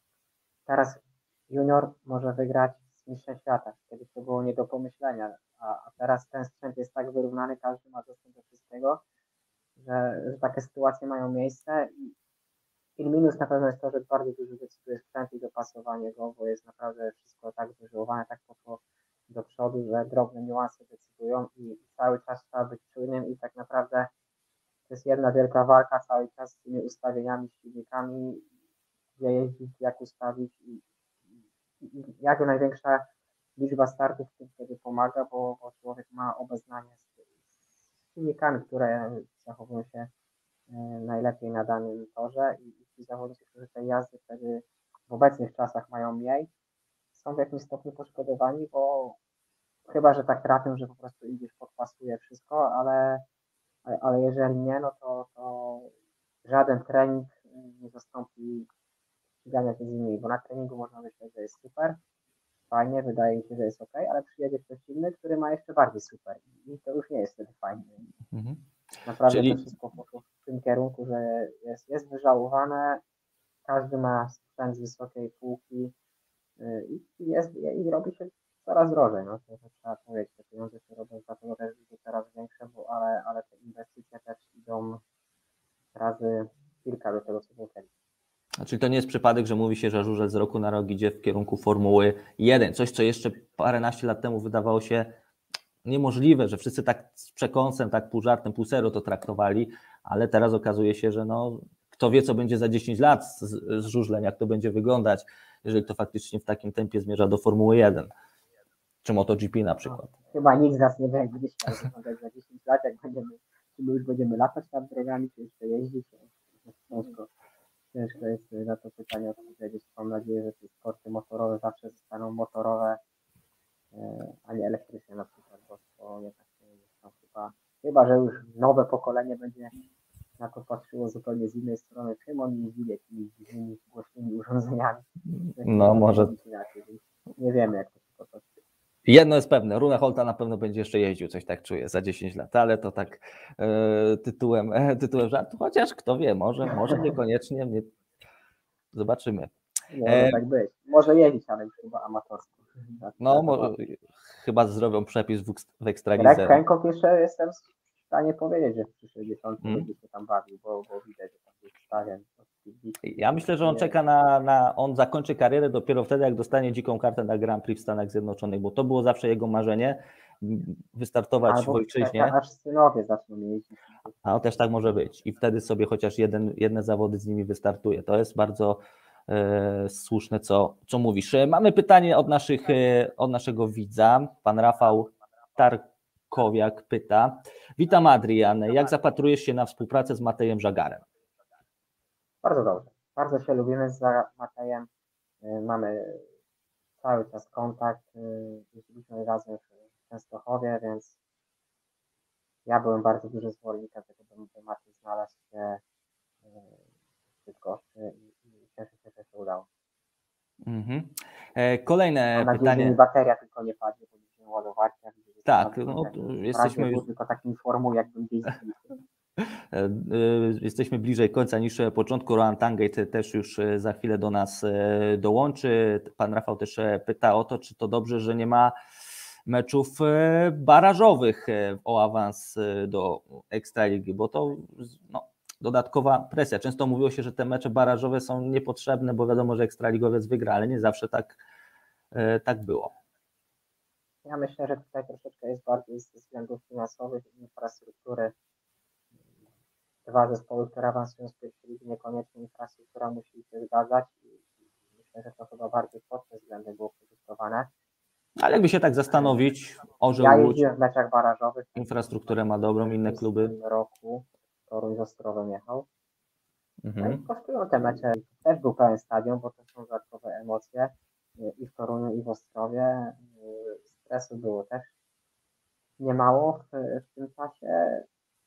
Teraz junior może wygrać z mistrzem świata, kiedyś to było nie do pomyślenia, a, a teraz ten sprzęt jest tak wyrównany, każdy ma dostęp do wszystkiego, że, że takie sytuacje mają miejsce i, i minus na pewno jest to, że bardzo dużo decyduje sprzęt i dopasowanie go, bo jest naprawdę wszystko tak wyżyłowane, tak poszło do przodu, że drobne niuanse decydują i cały czas trzeba być czujnym i tak naprawdę to jest jedna wielka walka cały czas z tymi ustawieniami, z silnikami, gdzie jeździć, jak ustawić i, i, i jak największa liczba startów w tym wtedy pomaga, bo, bo człowiek ma obeznanie z, z silnikami, które zachowują się y, najlepiej na danym torze i, i ci zawodnicy, którzy tej jazdy wtedy w obecnych czasach mają mniej, są w jakimś stopniu poszkodowani, bo chyba, że tak trafią, że po prostu im gdzieś podpasuje wszystko, ale ale jeżeli nie, no to, to żaden trening nie zastąpi ścigania się z innymi, bo na treningu można myśleć, że jest super, fajnie, wydaje mi się, że jest ok, ale przyjedzie ktoś inny, który ma jeszcze bardziej super i to już nie jest wtedy fajnie. Mhm. Naprawdę Czyli... to wszystko poszło w tym kierunku, że jest, jest wyżałowane, każdy ma sprzęt z wysokiej półki i, jest, i robi się coraz drożej, no to, to trzeba powiedzieć, te pieniądze się robią dlatego też coraz większe, bo, ale, ale te inwestycje też idą razy kilka do tego, co było kiedyś. Czyli to nie jest przypadek, że mówi się, że żużel z roku na rok idzie w kierunku Formuły jeden, coś, co jeszcze paręnaście lat temu wydawało się niemożliwe, że wszyscy tak z przekąsem, tak pół żartem, pół serio to traktowali, ale teraz okazuje się, że no, kto wie, co będzie za dziesięć lat z, z żużlem, jak to będzie wyglądać, jeżeli to faktycznie w takim tempie zmierza do Formuły jeden. Czy MotoGP na przykład. No, chyba nikt z nas nie wie, jak będzie chciał wyglądać za dziesięć lat, jak będziemy, czy my już będziemy latać nad drogami, czy jeszcze jeździć. Ciężko, ciężko jest na to pytanie odpowiedzieć. Mam nadzieję, że te sporty motorowe zawsze zostaną motorowe, a nie elektryczne na przykład, bo to nie tak jest. No, chyba, chyba, że już nowe pokolenie będzie na to patrzyło zupełnie z innej strony, czym oni jeździli jakimiś dziwnymi, głośnymi urządzeniami. No może. Inaczej, nie wiemy, jak to się potoczy. Jedno jest pewne, Rune Holta na pewno będzie jeszcze jeździł, coś tak czuję, za dziesięć lat, ale to tak e, tytułem, e, tytułem żartu, chociaż kto wie, może, może niekoniecznie, nie, zobaczymy. Nie może tak być. Może jeździć, ale już chyba amatorsko. No, może, chyba zrobią przepis w, w Ekstralidze. Greg Hancock jeszcze jestem w stanie powiedzieć, że w przyszłej dziesiątce hmm. będzie się tam bawił, bo, bo widać, że tam jest stawiam. Ja myślę, że on czeka na, na, on zakończy karierę dopiero wtedy, jak dostanie dziką kartę na Grand Prix w Stanach Zjednoczonych, bo to było zawsze jego marzenie, wystartować Albo w ojczyźnie. Aż synowie zaczną jeździć. A no, też tak może być i wtedy sobie chociaż jeden, jedne zawody z nimi wystartuje. To jest bardzo e, słuszne, co, co mówisz. Mamy pytanie od, naszych, e, od naszego widza, pan Rafał Tarkowiak pyta. Witam Adrian, jak zapatrujesz się na współpracę z Matejem Żagarem? Bardzo dobrze. Bardzo się lubimy z Matejem. Mamy cały czas kontakt. Jeździliśmy razem w Częstochowie, więc ja byłem bardzo dużym zwolennikiem tego, by Matej znalazł się w Bydgoszczy i cieszę się, że się udało. Mm-hmm. Kolejne Mam nadzieję, pytanie. Że mi bateria tylko nie padnie, bo będziemy ładować. Ja widzę, że tak, no, jesteśmy już... tylko tak informuję, jakbym gdzieś zbliżył. Jesteśmy bliżej końca niż początku. Rohan Tangate też już za chwilę do nas dołączy. Pan Rafał też pyta o to, czy to dobrze, że nie ma meczów barażowych o awans do Ekstraligi, bo to no, dodatkowa presja. Często mówiło się, że te mecze barażowe są niepotrzebne, bo wiadomo, że ekstraligowiec wygra, ale nie zawsze tak, tak było. Ja myślę, że tutaj troszeczkę jest bardziej ze względów finansowych i infrastruktury. Dwa zespoły, które awansują z pierwszej ligi, niekoniecznie infrastruktura musi się zgadzać i myślę, że to chyba bardziej pod tym względem było projektowane. Ale jakby się tak zastanowić, Orzeł ja Łódź, jeździłem w meczach barażowych. Infrastrukturę ma dobrą, inne kluby. W tym roku Toruń z Ostrowem jechał. Mhm. No i kosztują te mecze. Też był pełen stadion, bo to są dodatkowe emocje i w Toruniu, i w Ostrowie. Stresu było też niemało w, w tym czasie.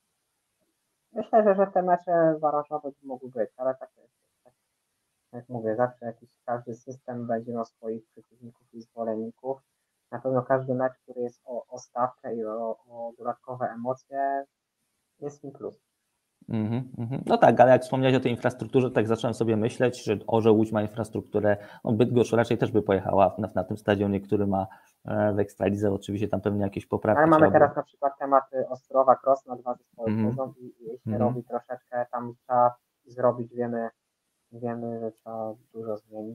Myślę, że, że te mecze barażowe mogły być, ale tak, tak jak mówię, zawsze jakiś każdy system będzie miał swoich przeciwników i zwolenników. Na pewno każdy mecz, który jest o, o stawkę i o, o dodatkowe emocje, jest im plus. Mm-hmm, mm-hmm. No tak, ale jak wspomniałeś o tej infrastrukturze, tak zacząłem sobie myśleć, że Orzeł Łódź ma infrastrukturę, no Bydgoszcz raczej też by pojechała na, na tym stadionie, który ma w Ekstralidze, oczywiście tam pewnie jakieś poprawki. Ale mamy teraz by... na przykład temat Ostrowa, Cross na dwa zespoły mm-hmm. chodzą i, i jeśli mm-hmm. robi troszeczkę, tam trzeba zrobić, wiemy, wiemy, że trzeba dużo zmienić.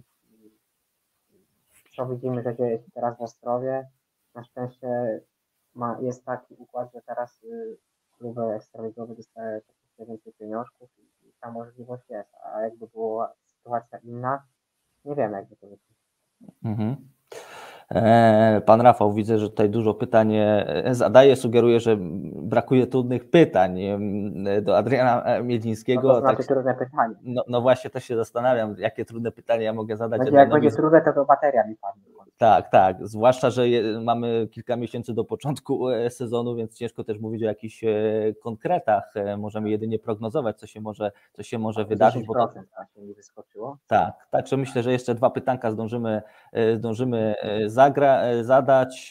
Co widzimy, że dzieje się teraz w Ostrowie. Na szczęście ma, jest taki układ, że teraz y, kluby ekstraligowe dostają troszeczkę więcej pieniążków i, i ta możliwość jest. A jakby była sytuacja inna, nie wiemy, jakby to wyglądało. Mhm. Pan Rafał, widzę, że tutaj dużo pytań zadaje, sugeruje, że brakuje trudnych pytań do Adriana Miedzińskiego. No to znaczy tak, trudne pytanie. No, no właśnie, też się zastanawiam, jakie trudne pytania ja mogę zadać. Będzie, jak będzie trudne, to to bateria mi padnie. Tak, tak, zwłaszcza, że mamy kilka miesięcy do początku sezonu, więc ciężko też mówić o jakichś konkretach. Możemy jedynie prognozować, co się może, co się może wydarzyć. Bo to się mi wyskoczyło. Tak, także myślę, że jeszcze dwa pytanka zdążymy, zdążymy zagra, zadać.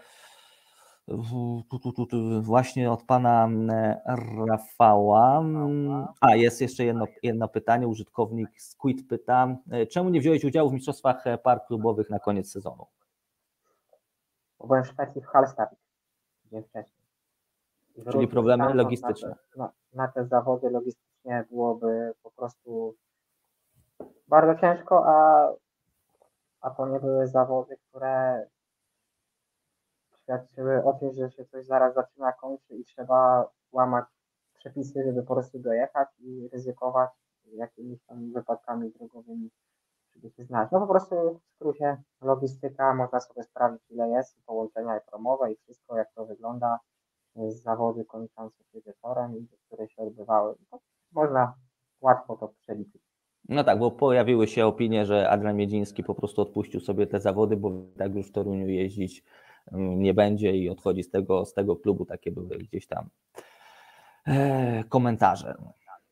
Tu, tu, tu, tu, właśnie od pana Rafała. A, jest jeszcze jedno, jedno pytanie. Użytkownik Squid pyta, czemu nie wziąłeś udziału w mistrzostwach par klubowych na koniec sezonu? Bo byłem w Szwecji w Hallstavik dzień wcześniej. Czyli problemy logistyczne. Na te, na, na te zawody logistycznie byłoby po prostu bardzo ciężko, a, a to nie były zawody, które świadczyły o tym, że się coś zaraz zaczyna, kończy i trzeba łamać przepisy, żeby po prostu dojechać i ryzykować jakimiś tam wypadkami drogowymi, żeby się znaleźć. No po prostu w skrócie logistyka, można sobie sprawdzić, ile jest, połączenia i promowe i wszystko, jak to wygląda, z zawody kończące się wieczorem, które się odbywały. To można łatwo to przeliczyć. No tak, bo pojawiły się opinie, że Adrian Miedziński po prostu odpuścił sobie te zawody, bo tak już w Toruniu jeździć nie będzie i odchodzi z tego, z tego klubu. Takie były gdzieś tam e, komentarze.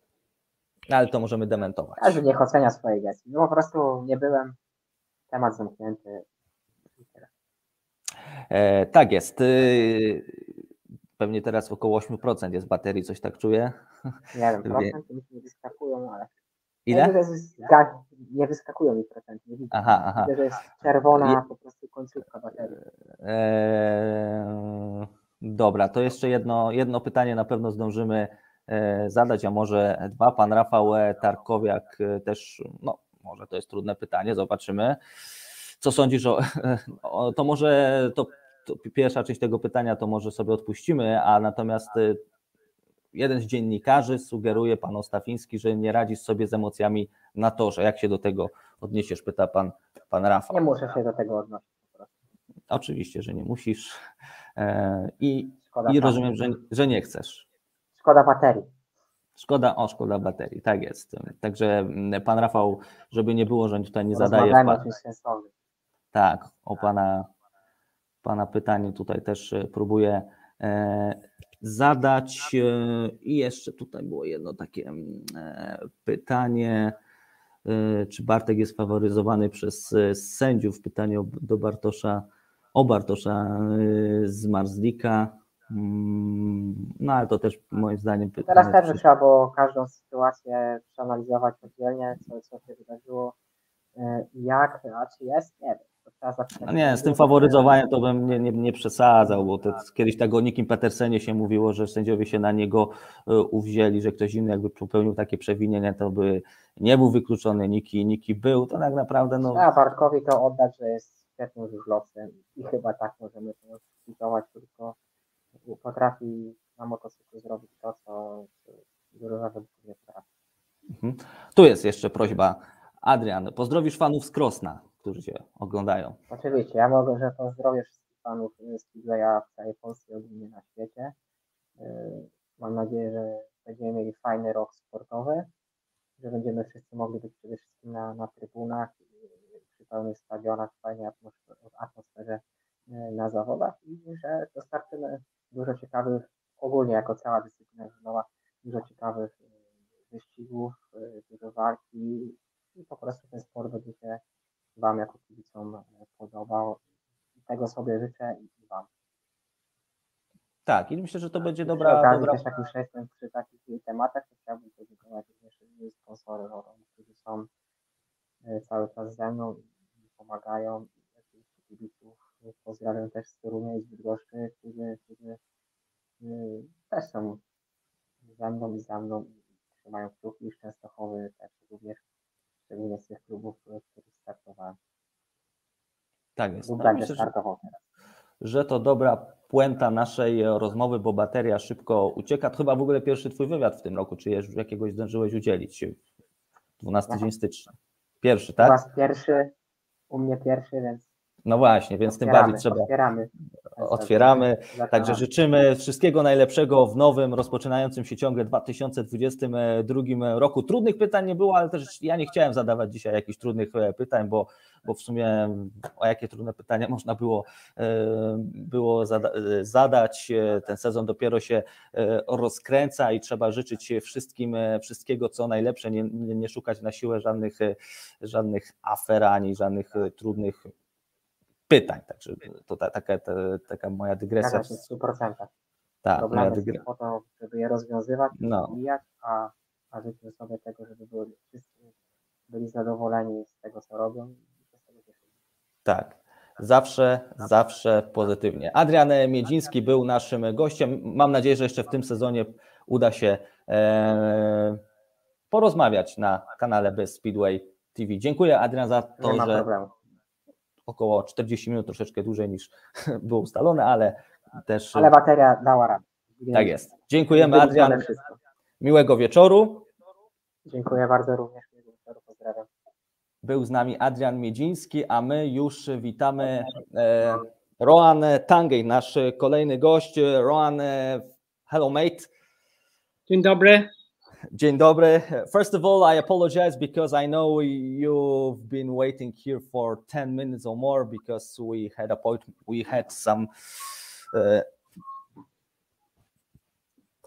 ale to możemy dementować. Każdy niech ocenia swoje gesty. No po prostu nie byłem, temat zamknięty. E, tak jest. Pewnie teraz około osiem procent jest baterii, coś tak czuję. Nie wiem, procenty mi nie wyskakują, ale... Ile? Nie, jest... nie wyskakują mi procenty, nie widzę. Aha, aha. Widzę, że jest czerwona po prostu końcówka baterii. Eee, dobra, to jeszcze jedno, jedno pytanie na pewno zdążymy e, zadać, a może dwa. Pan Rafał Tarkowiak też, no może to jest trudne pytanie, zobaczymy. Co sądzisz o, o to może to, to pierwsza część tego pytania to może sobie odpuścimy, a natomiast jeden z dziennikarzy sugeruje, pan Ostafiński, że nie radzisz sobie z emocjami na torze. Jak się do tego odniesiesz, pyta pan, pan Rafał. Nie muszę się do tego odnosić po prostu. Oczywiście, że nie musisz i, Szkoda i rozumiem, że, że nie chcesz. Szkoda baterii. Szkoda, o szkoda baterii, tak jest. Także pan Rafał, żeby nie było, że tutaj nie zadaje... Rozmawiamy o czymś sensownym. Tak, o pana, pana pytanie tutaj też próbuję zadać. I jeszcze tutaj było jedno takie pytanie, czy Bartek jest faworyzowany przez sędziów? Pytanie do Bartosza, o Bartosza z Marzlika. No ale to też moim zdaniem pytanie. Teraz też trzeba było każdą sytuację przeanalizować oddzielnie, co, co się wydarzyło, jak, a czy jest, nie wiem. No nie, z tym faworyzowaniem to bym nie, nie, nie przesadzał, bo to kiedyś tak o Nikim Petersenie się mówiło, że sędziowie się na niego uwzięli, że ktoś inny jakby popełnił takie przewinienie, to by nie był wykluczony, Niki, Niki był, to tak naprawdę no... A Bartkowi to oddać, że jest świetnym żużlowcem i chyba tak możemy to kwitować, tylko potrafi na motocyklu zrobić to, co dużo zawodników nie potrafi. Mhm. Tu jest jeszcze prośba. Adrian, pozdrowisz fanów z Krosna, którzy Cię oglądają. Oczywiście, ja mogę, że pozdrowię wszystkich fanów Speedwaya w całej Polsce, ogólnie na świecie. Mam nadzieję, że będziemy mieli fajny rok sportowy, że będziemy wszyscy mogli być przede wszystkim na, na trybunach, przy pełnych stadionach, w fajnej atmosferze, atmosferze na zawodach i że dostarczymy dużo ciekawych, ogólnie jako cała dyscyplina żużlowa, dużo ciekawych wyścigów, dużo walki i po prostu ten sport będzie się Wam jako kibicom podobał. Tego sobie życzę i Wam. Tak, i myślę, że to będzie przy dobra... okazji dobra... też jak już jestem przy takich tematach, to chciałbym podziękować również sponsorom, którzy są cały czas ze mną i pomagają. Kibiców pozdrawiam też z Torunia i z Bydgoszczy, którzy, którzy też są ze mną i za mną i trzymają kciuki, z Częstochowy też również, szczególnie z tych klubów, w których startowałem. Tak jest. Lub No, będę myślę, startował teraz. Że to dobra puenta naszej rozmowy, bo bateria szybko ucieka. To chyba w ogóle pierwszy Twój wywiad w tym roku, czy już jakiegoś zdążyłeś udzielić? dwunasty dzień stycznia. Pierwszy, tak? U Was pierwszy, u mnie pierwszy, więc no właśnie, więc tym otwieramy, bardziej trzeba... Otwieramy. Otwieramy. Także życzymy wszystkiego najlepszego w nowym, rozpoczynającym się ciągle dwa tysiące dwudziestym drugim roku. Trudnych pytań nie było, ale też ja nie chciałem zadawać dzisiaj jakichś trudnych pytań, bo, bo w sumie o jakie trudne pytania można było, było zada zadać. Ten sezon dopiero się rozkręca i trzeba życzyć wszystkim wszystkiego, co najlepsze, nie, nie szukać na siłę żadnych, żadnych afer ani żadnych trudnych pytań, także to ta, taka, ta, taka moja dygresja. W stu procentach. Tak, Problemy moja dygresja. po to, żeby je rozwiązywać, no. rozwijać, a, a życzę sobie tego, żeby byli, wszyscy byli zadowoleni z tego, co robią i się z tego cieszyli. Tak, zawsze, zawsze pozytywnie. Adrian Miedziński był naszym gościem. Mam nadzieję, że jeszcze w tym sezonie uda się e, porozmawiać na kanale Best Speedway T V. Dziękuję, Adrian, za to, Nie ma że problemu. około czterdzieści minut, troszeczkę dłużej niż było ustalone, ale też... Ale bateria dała radę. Tak jest. Dziękujemy, Adrian. Miłego wieczoru. Dziękuję bardzo również. Miłego wieczoru. Pozdrawiam. Był z nami Adrian Miedziński, a my już witamy e, Rohan Tangej, nasz kolejny gość. Rohan, e, hello mate. Dzień dobry. Dzień dobry. First of all, I apologize because I know you've been waiting here for ten minutes or more because we had a point, we had some uh,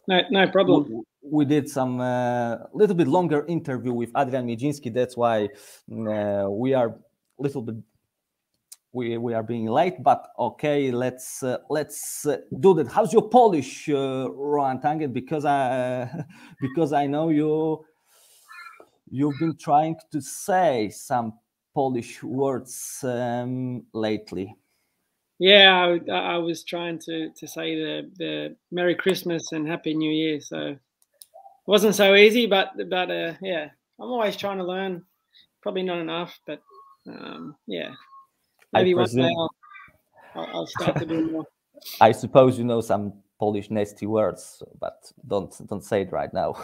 No, no problem. We, we did some a uh, little bit longer interview with Adrian Miedziński. That's why uh, we are a little bit we we are being late. But okay, let's uh, let's uh, do that. How's your Polish, uh, Rohan Tanget? Because I uh, because I know you you've been trying to say some Polish words um, lately. Yeah, I, I was trying to to say the the Merry Christmas and Happy New Year. So it wasn't so easy, but but uh, yeah, I'm always trying to learn. Probably not enough, but um, yeah, maybe one day I'll, I'll, I'll start to do more. I suppose you know some Polish nasty words, but don't don't say it right now.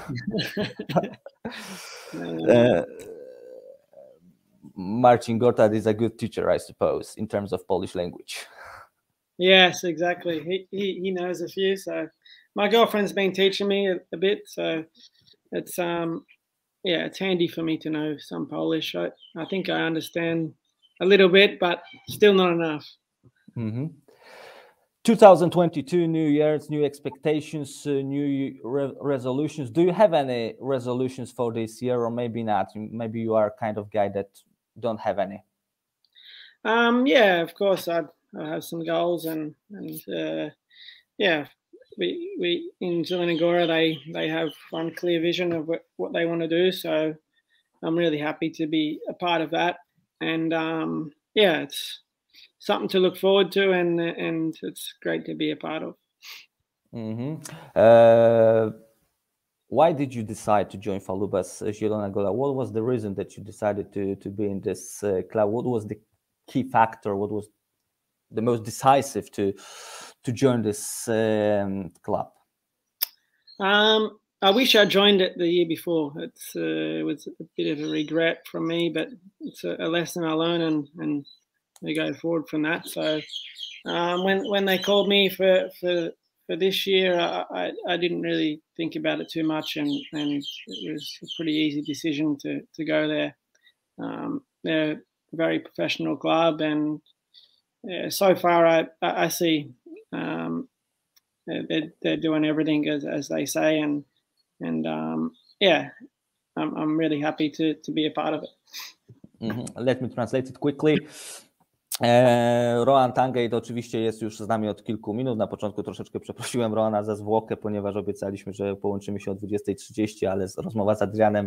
uh, Marcin Gortat is a good teacher, I suppose, in terms of Polish language. Yes, exactly. He, he he knows a few. So my girlfriend's been teaching me a, a bit. So it's um yeah, it's handy for me to know some Polish. I, I think I understand a little bit, but still not enough. Mm-hmm. twenty twenty-two, New Year's, new expectations, uh, new re resolutions. Do you have any resolutions for this year, or maybe not? Maybe you are kind of guy that don't have any. Um, yeah, of course, I, I have some goals, and and uh, yeah, we we in Zielona Góra they they have one clear vision of what, what they want to do. So I'm really happy to be a part of that, and um, yeah, it's something to look forward to, and and it's great to be a part of. Mm-hmm. uh, why did you decide to join Falubas Zielona Góra? What was the reason that you decided to to be in this uh, club? What was the key factor? What was the most decisive to to join this um, club? Um, I wish I joined it the year before. It's uh, it was a bit of a regret from me, but it's a, a lesson I learned, and and we go forward from that. So um, when when they called me for for for this year, I, I, I didn't really think about it too much, and and it was a pretty easy decision to to go there. Um, they're a very professional club, and yeah, so far I I see um, they're they're doing everything as as they say, and and um, yeah, I'm I'm really happy to to be a part of it. Mm-hmm. Let me translate it quickly. E, Rohan Tanget oczywiście jest już z nami od kilku minut. Na początku troszeczkę przeprosiłem Rohana za zwłokę, ponieważ obiecaliśmy, że połączymy się o dwudziestej trzydzieści, ale rozmowa z Adrianem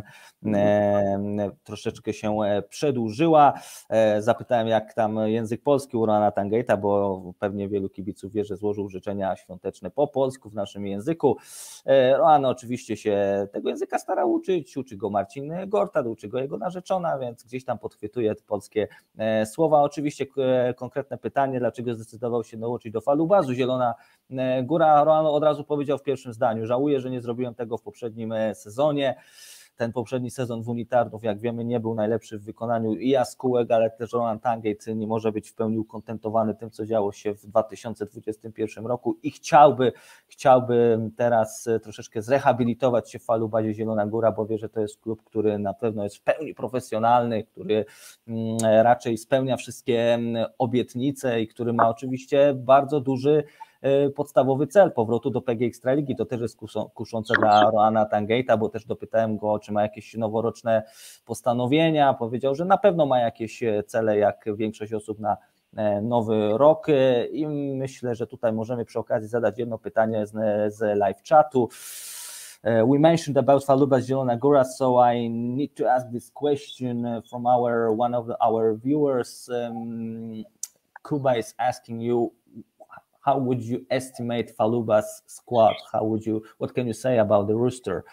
e, troszeczkę się przedłużyła. E, zapytałem, jak tam język polski u Rohana Tangeta, bo pewnie wielu kibiców wie, że złożył życzenia świąteczne po polsku w naszym języku. E, Rohan oczywiście się tego języka starał uczyć, uczy go Marcin Gortat, uczy go jego narzeczona, więc gdzieś tam podchwytuje polskie e, słowa. Oczywiście konkretne pytanie, dlaczego zdecydował się dołączyć do Falubazu Zielona Góra. Rohan od razu powiedział w pierwszym zdaniu: żałuję, że nie zrobiłem tego w poprzednim sezonie. Ten poprzedni sezon w Unitarnów, jak wiemy, nie był najlepszy w wykonaniu i Jaskółek, ale też Rohan Tanget nie może być w pełni ukontentowany tym, co działo się w dwa tysiące dwudziestym pierwszym roku i chciałby, chciałby teraz troszeczkę zrehabilitować się w Falubazie Zielona Góra, bo wie, że to jest klub, który na pewno jest w pełni profesjonalny, który raczej spełnia wszystkie obietnice i który ma oczywiście bardzo duży podstawowy cel powrotu do P G Ekstraligi. To też jest kuszące dla Rohana Tangeta, bo też dopytałem go, czy ma jakieś noworoczne postanowienia. Powiedział, że na pewno ma jakieś cele, jak większość osób, na nowy rok, i myślę, że tutaj możemy przy okazji zadać jedno pytanie z, z live chatu. We mentioned about Falubas Zielona Góra, so I need to ask this question from our one of the, our viewers. Um, Kuba is asking you, how would you estimate Faluba's squad? How would you? What can you say about the roster?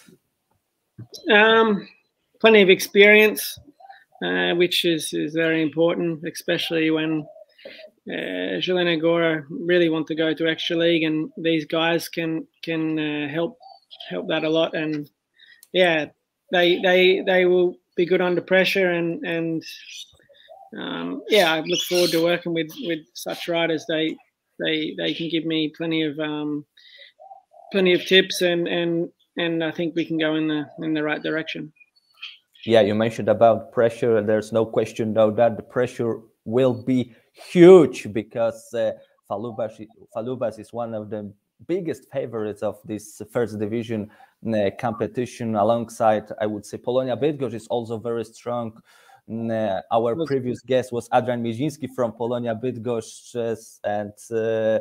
Um, plenty of experience, uh, which is is very important, especially when uh, Zielona Góra really want to go to Extra League, and these guys can can uh, help help that a lot. And yeah, they they they will be good under pressure, and and um, yeah, I look forward to working with with such riders. They They they can give me plenty of um, plenty of tips, and and and I think we can go in the in the right direction. Yeah, you mentioned about pressure, and there's no question though that the pressure will be huge, because uh, Falubas Falubas is one of the biggest favorites of this first division uh, competition, alongside, I would say, Polonia Bydgoszcz is also very strong. Uh, our previous guest was Adrian Mieziński from Polonia Bydgoszcz, and uh,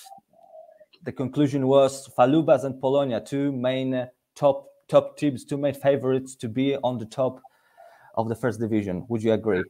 the conclusion was Falubas and Polonia, two main uh, top top teams, two main favorites to be on the top of the first division. Would you agree?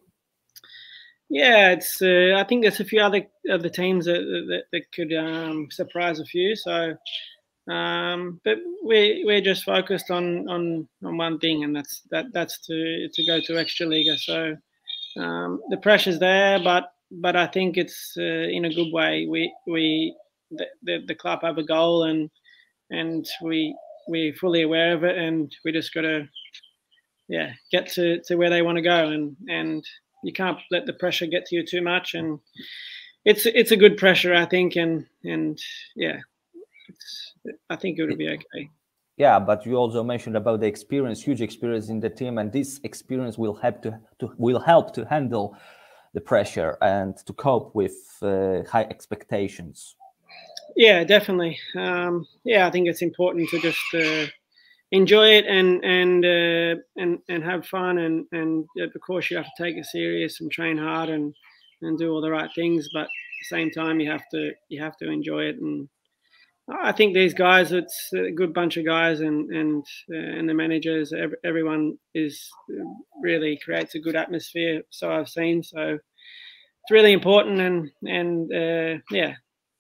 Yeah, it's. Uh, I think there's a few other other teams that that, that could um, surprise a few. So, um, but we we're just focused on on on one thing, and that's that that's to to go to Extraliga. So um, the pressure's there, but but I think it's uh, in a good way. We we the, the the club have a goal, and and we we're fully aware of it, and we just got to yeah get to to where they want to go, and and. You can't let the pressure get to you too much, and it's it's a good pressure, I think, and and yeah, it's, I think it would be okay. Yeah, but you also mentioned about the experience, huge experience in the team, and this experience will help to, to will help to handle the pressure and to cope with uh, high expectations. Yeah, definitely. Um, yeah, I think it's important to just. Uh, enjoy it and and uh, and and have fun, and and of course you have to take it serious and train hard and and do all the right things, but at the same time you have to you have to enjoy it. And I think these guys, it's a good bunch of guys, and and uh, and the managers, every, everyone is really creates a good atmosphere, so I've seen. So it's really important, and and uh, yeah,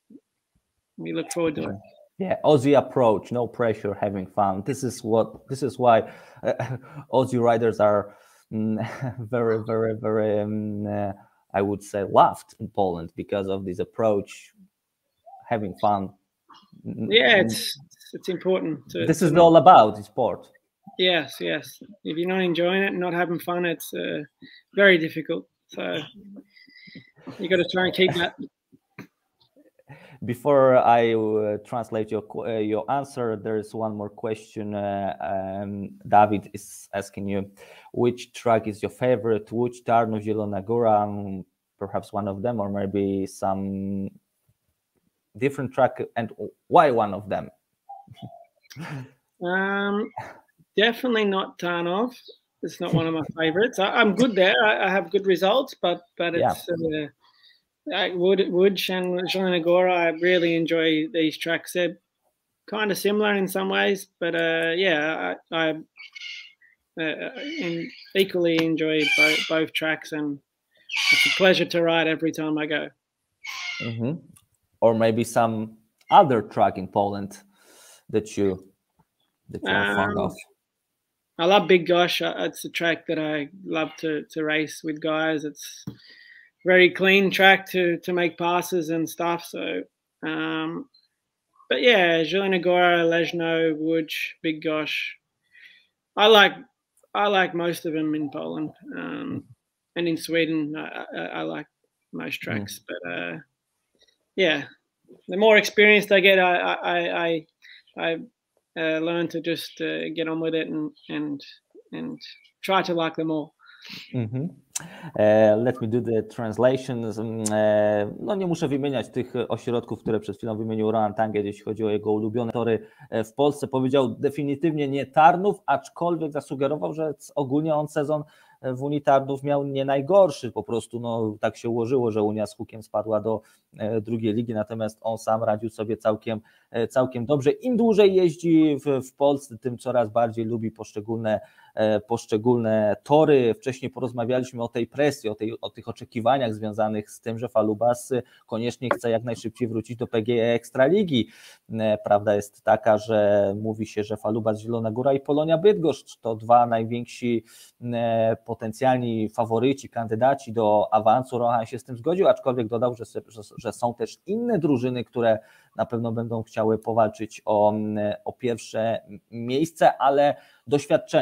we look forward to it. Yeah, Aussie approach, no pressure, having fun. This is what. This is why uh, Aussie riders are mm, very, very, very. Um, uh, I would say loved in Poland because of this approach, having fun. Yeah, it's it's important. To, this to is not, all about the sport. Yes, yes. If you're not enjoying it and not having fun, it's uh, very difficult. So you got to try and keep that. Before I uh, translate your uh, your answer, there is one more question. Uh, um, David is asking you, which track is your favorite? Which Tarnów, Zielona Góra? Um, perhaps one of them, or maybe some different track, and why one of them? um, definitely not Tarnów. It's not one of my favorites. I, I'm good there. I, I have good results, but but it's. Yeah. Uh, Uh, Wood, Wood and Zielona Góra, I really enjoy these tracks. They're kind of similar in some ways, but uh, yeah, I, I uh, equally enjoy both, both tracks, and it's a pleasure to ride every time I go. Mm-hmm. Or maybe some other track in Poland that you that you are um, fond of. I love Bydgoszcz. It's a track that I love to to race with guys. It's very clean track to to make passes and stuff. So, um, but yeah, Zielona Góra, Leszno, Łódź, Bydgoszcz. I like I like most of them in Poland, um, and in Sweden. I, I, I like most tracks, mm. but uh, yeah, the more experienced I get, I I I, I uh, learn to just uh, get on with it and and and try to like them all. Mm-hmm. Uh, let me do the translations. Uh, no nie muszę wymieniać tych ośrodków, które przed chwilą wymienił Rohan Tange, jeśli chodzi o jego ulubione tory w Polsce. Powiedział definitywnie nie Tarnów, aczkolwiek zasugerował, że ogólnie on sezon w Unii Tarnów miał nie najgorszy, po prostu no, tak się ułożyło, że Unia z hukiem spadła do drugiej ligi, natomiast on sam radził sobie całkiem, całkiem dobrze. Im dłużej jeździ w, w Polsce, tym coraz bardziej lubi poszczególne, poszczególne tory. Wcześniej porozmawialiśmy o tej presji, o, tej, o tych oczekiwaniach związanych z tym, że Falubas koniecznie chce jak najszybciej wrócić do P G E Ekstraligi. Prawda jest taka, że mówi się, że Falubas, Zielona Góra i Polonia Bydgoszcz to dwa najwięksi potencjalni faworyci, kandydaci do awansu. Rohan się z tym zgodził, aczkolwiek dodał, że, że, że są też inne drużyny, które na pewno będą chciały powalczyć o, o pierwsze miejsce, ale doświadczenie, doświadczenie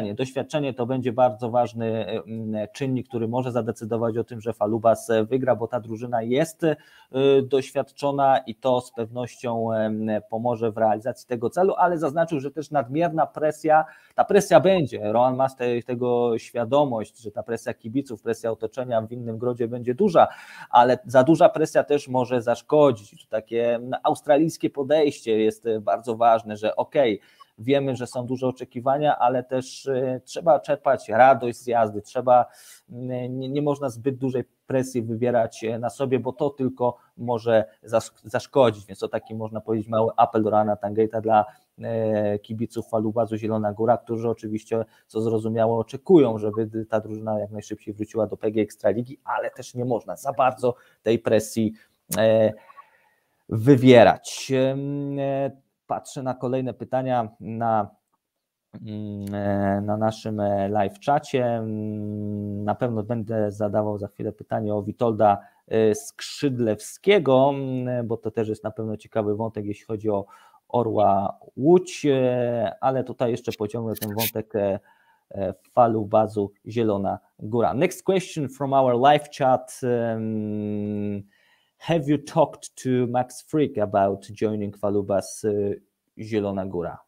doświadczenie to będzie bardzo ważny czynnik, który może zadecydować o tym, że Falubas wygra, bo ta drużyna jest doświadczona i to z pewnością pomoże w realizacji tego celu, ale zaznaczył, że też nadmierna presja, ta presja będzie, Rohan ma te, tego świadomość, że ta presja kibiców, presja otoczenia w innym grodzie będzie duża, ale za duża presja też może zaszkodzić. Takie australijskie podejście jest bardzo ważne, że okej, okay, wiemy, że są duże oczekiwania, ale też trzeba czerpać radość z jazdy, trzeba, nie, nie można zbyt dużej presji wywierać na sobie, bo to tylko może zaszkodzić, więc to taki można powiedzieć mały apel do Rohana Tangeita dla kibiców Falubazu Zielona Góra, którzy oczywiście, co zrozumiałe, oczekują, żeby ta drużyna jak najszybciej wróciła do P G Ekstraligi, ale też nie można za bardzo tej presji wywierać. Patrzę na kolejne pytania na, na naszym live czacie. Na pewno będę zadawał za chwilę pytanie o Witolda Skrzydlewskiego, bo to też jest na pewno ciekawy wątek, jeśli chodzi o Orła Łódź, ale tutaj jeszcze pociągnę ten wątek Falubazu Zielona Góra. Next question from our live chat. Um, have you talked to Max Frick about joining Falubas uh, Zielona Góra?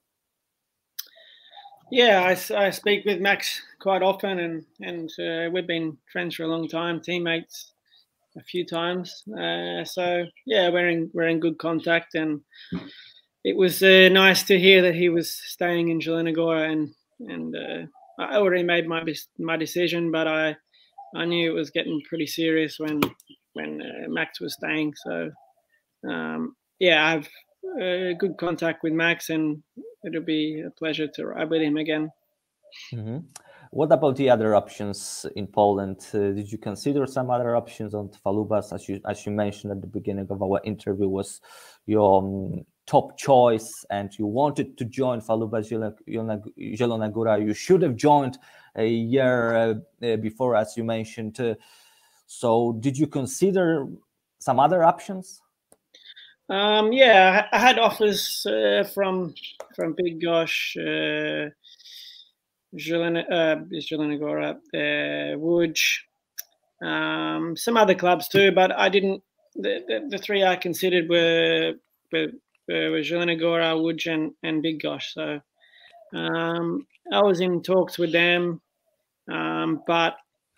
Yeah, I, I speak with Max quite often, and and uh, we've been friends for a long time, teammates a few times. Uh, so yeah, we're in we're in good contact, and it was uh, nice to hear that he was staying in Zielona Góra, and and uh, I already made my my decision, but I I knew it was getting pretty serious when when uh, Max was staying. So um, yeah, I've uh, good contact with Max, and it'll be a pleasure to ride with him again. Mm-hmm. What about the other options in Poland? Uh, did you consider some other options on Falubas? As you as you mentioned at the beginning of our interview, was your um, top choice, and you wanted to join Falubas Zielona Góra. You should have joined a year uh, uh, before, as you mentioned. Uh, so, did you consider some other options? Um, yeah, I had offers uh, from from Big Gosh, uh, Zielona, uh, Zielona Góra, uh, Łódź, um, some other clubs too, but I didn't. The, the, the three I considered were were, were Zielona Góra, Łódź, and, and Big Gosh. So um, I was in talks with them, um, but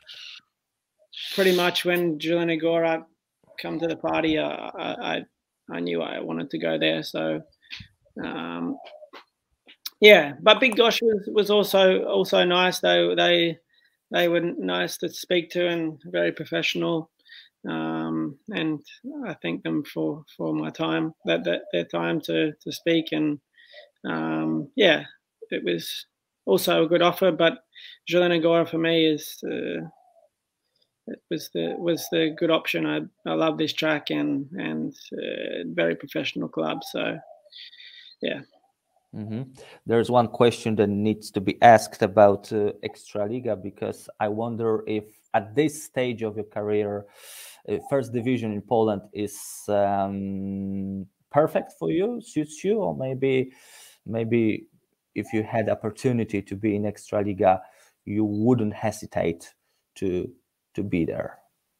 pretty much when Zielona Góra come to the party, uh, I, I I knew I wanted to go there. So um, yeah, but Big Gosh was, was also also nice. They they they were nice to speak to and very professional. Um, and I thank them for, for my time, that, that their time to to speak. And um, yeah, it was also a good offer. But Zielona Góra for me is uh, it was the was the good option. I I love this track and and uh, very professional club. So yeah. Mm-hmm. There's one question that needs to be asked about uh, Extraliga, because I wonder if at this stage of your career, uh, first division in Poland is um, perfect for you, suits you, or maybe maybe if you had opportunity to be in Extraliga, you wouldn't hesitate to to be there.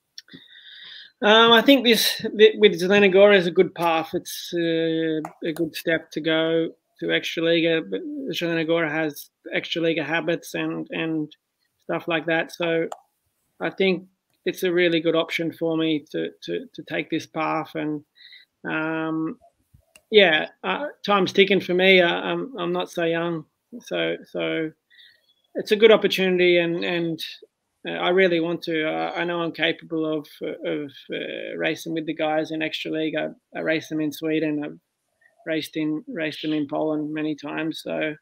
Um, I think this with Zielona Góra is a good path. It's uh, a good step to go to Extraliga, but Zielona Góra has Extraliga habits and and stuff like that. So I think it's a really good option for me to to to take this path. And um, yeah, uh, time's ticking for me. I, I'm I'm not so young, so so it's a good opportunity, and and uh, I really want to. Uh, I know I'm capable of of uh, racing with the guys in Extraliga. I, I race them in Sweden. I've raced in raced them in Poland many times. So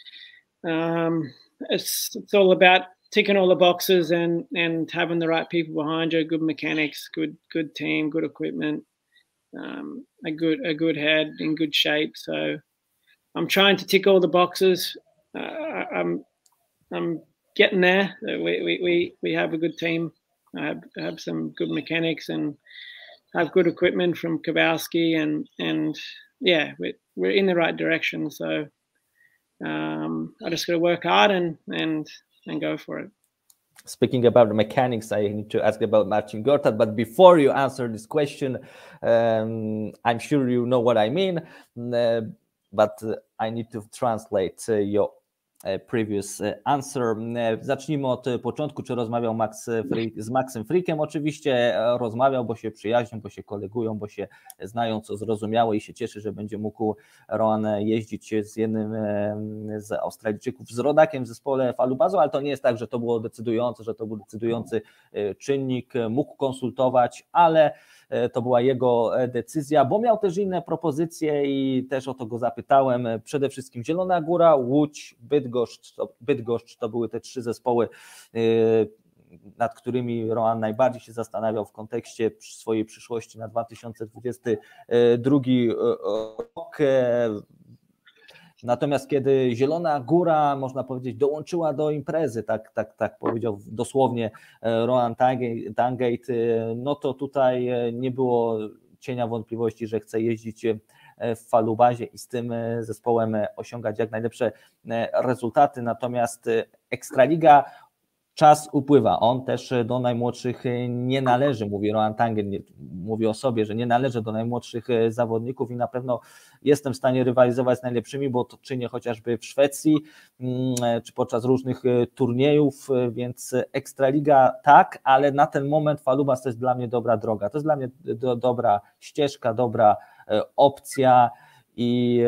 um, it's it's all about ticking all the boxes and and having the right people behind you, good mechanics, good good team, good equipment, um, a good a good head in good shape. So I'm trying to tick all the boxes. Uh, I'm I'm getting there. We we we we have a good team. I have have some good mechanics and have good equipment from Kowalski, and and yeah, we, we're in the right direction. So um, I just got to work hard and and and go for it. Speaking about the mechanics, I need to ask about Marcin Gortat, but before you answer this question, um, I'm sure you know what I mean, uh, but uh, I need to translate uh, your uh, previous uh, answer. Uh, zacznijmy od początku. Czy rozmawiał Max Frick, z Maxem Frickiem? Oczywiście rozmawiał, bo się przyjaźnią, bo się kolegują, bo się znają, co zrozumiałe, i się cieszy, że będzie mógł Rohan jeździć z jednym z Australijczyków, z rodakiem w zespole Falubazu, ale to nie jest tak, że to było decydujące, że to był decydujący czynnik. Mógł konsultować, ale to była jego decyzja, bo miał też inne propozycje i też o to go zapytałem. Przede wszystkim Zielona Góra, Łódź, Bydgoszcz, to, Bydgoszcz to były te trzy zespoły, nad którymi Rohan najbardziej się zastanawiał w kontekście swojej przyszłości na dwa tysiące dwudziesty drugi rok. Natomiast kiedy Zielona Góra, można powiedzieć, dołączyła do imprezy, tak, tak, tak powiedział dosłownie Rohan Tangate, no to tutaj nie było cienia wątpliwości, że chce jeździć w Falubazie i z tym zespołem osiągać jak najlepsze rezultaty. Natomiast Ekstraliga, czas upływa, on też do najmłodszych nie należy, mówi Rohan Tangate, mówi o sobie, że nie należy do najmłodszych zawodników i na pewno jestem w stanie rywalizować z najlepszymi, bo to czynię chociażby w Szwecji czy podczas różnych turniejów, więc Ekstraliga tak, ale na ten moment Falubas to jest dla mnie dobra droga, to jest dla mnie do, dobra ścieżka, dobra opcja i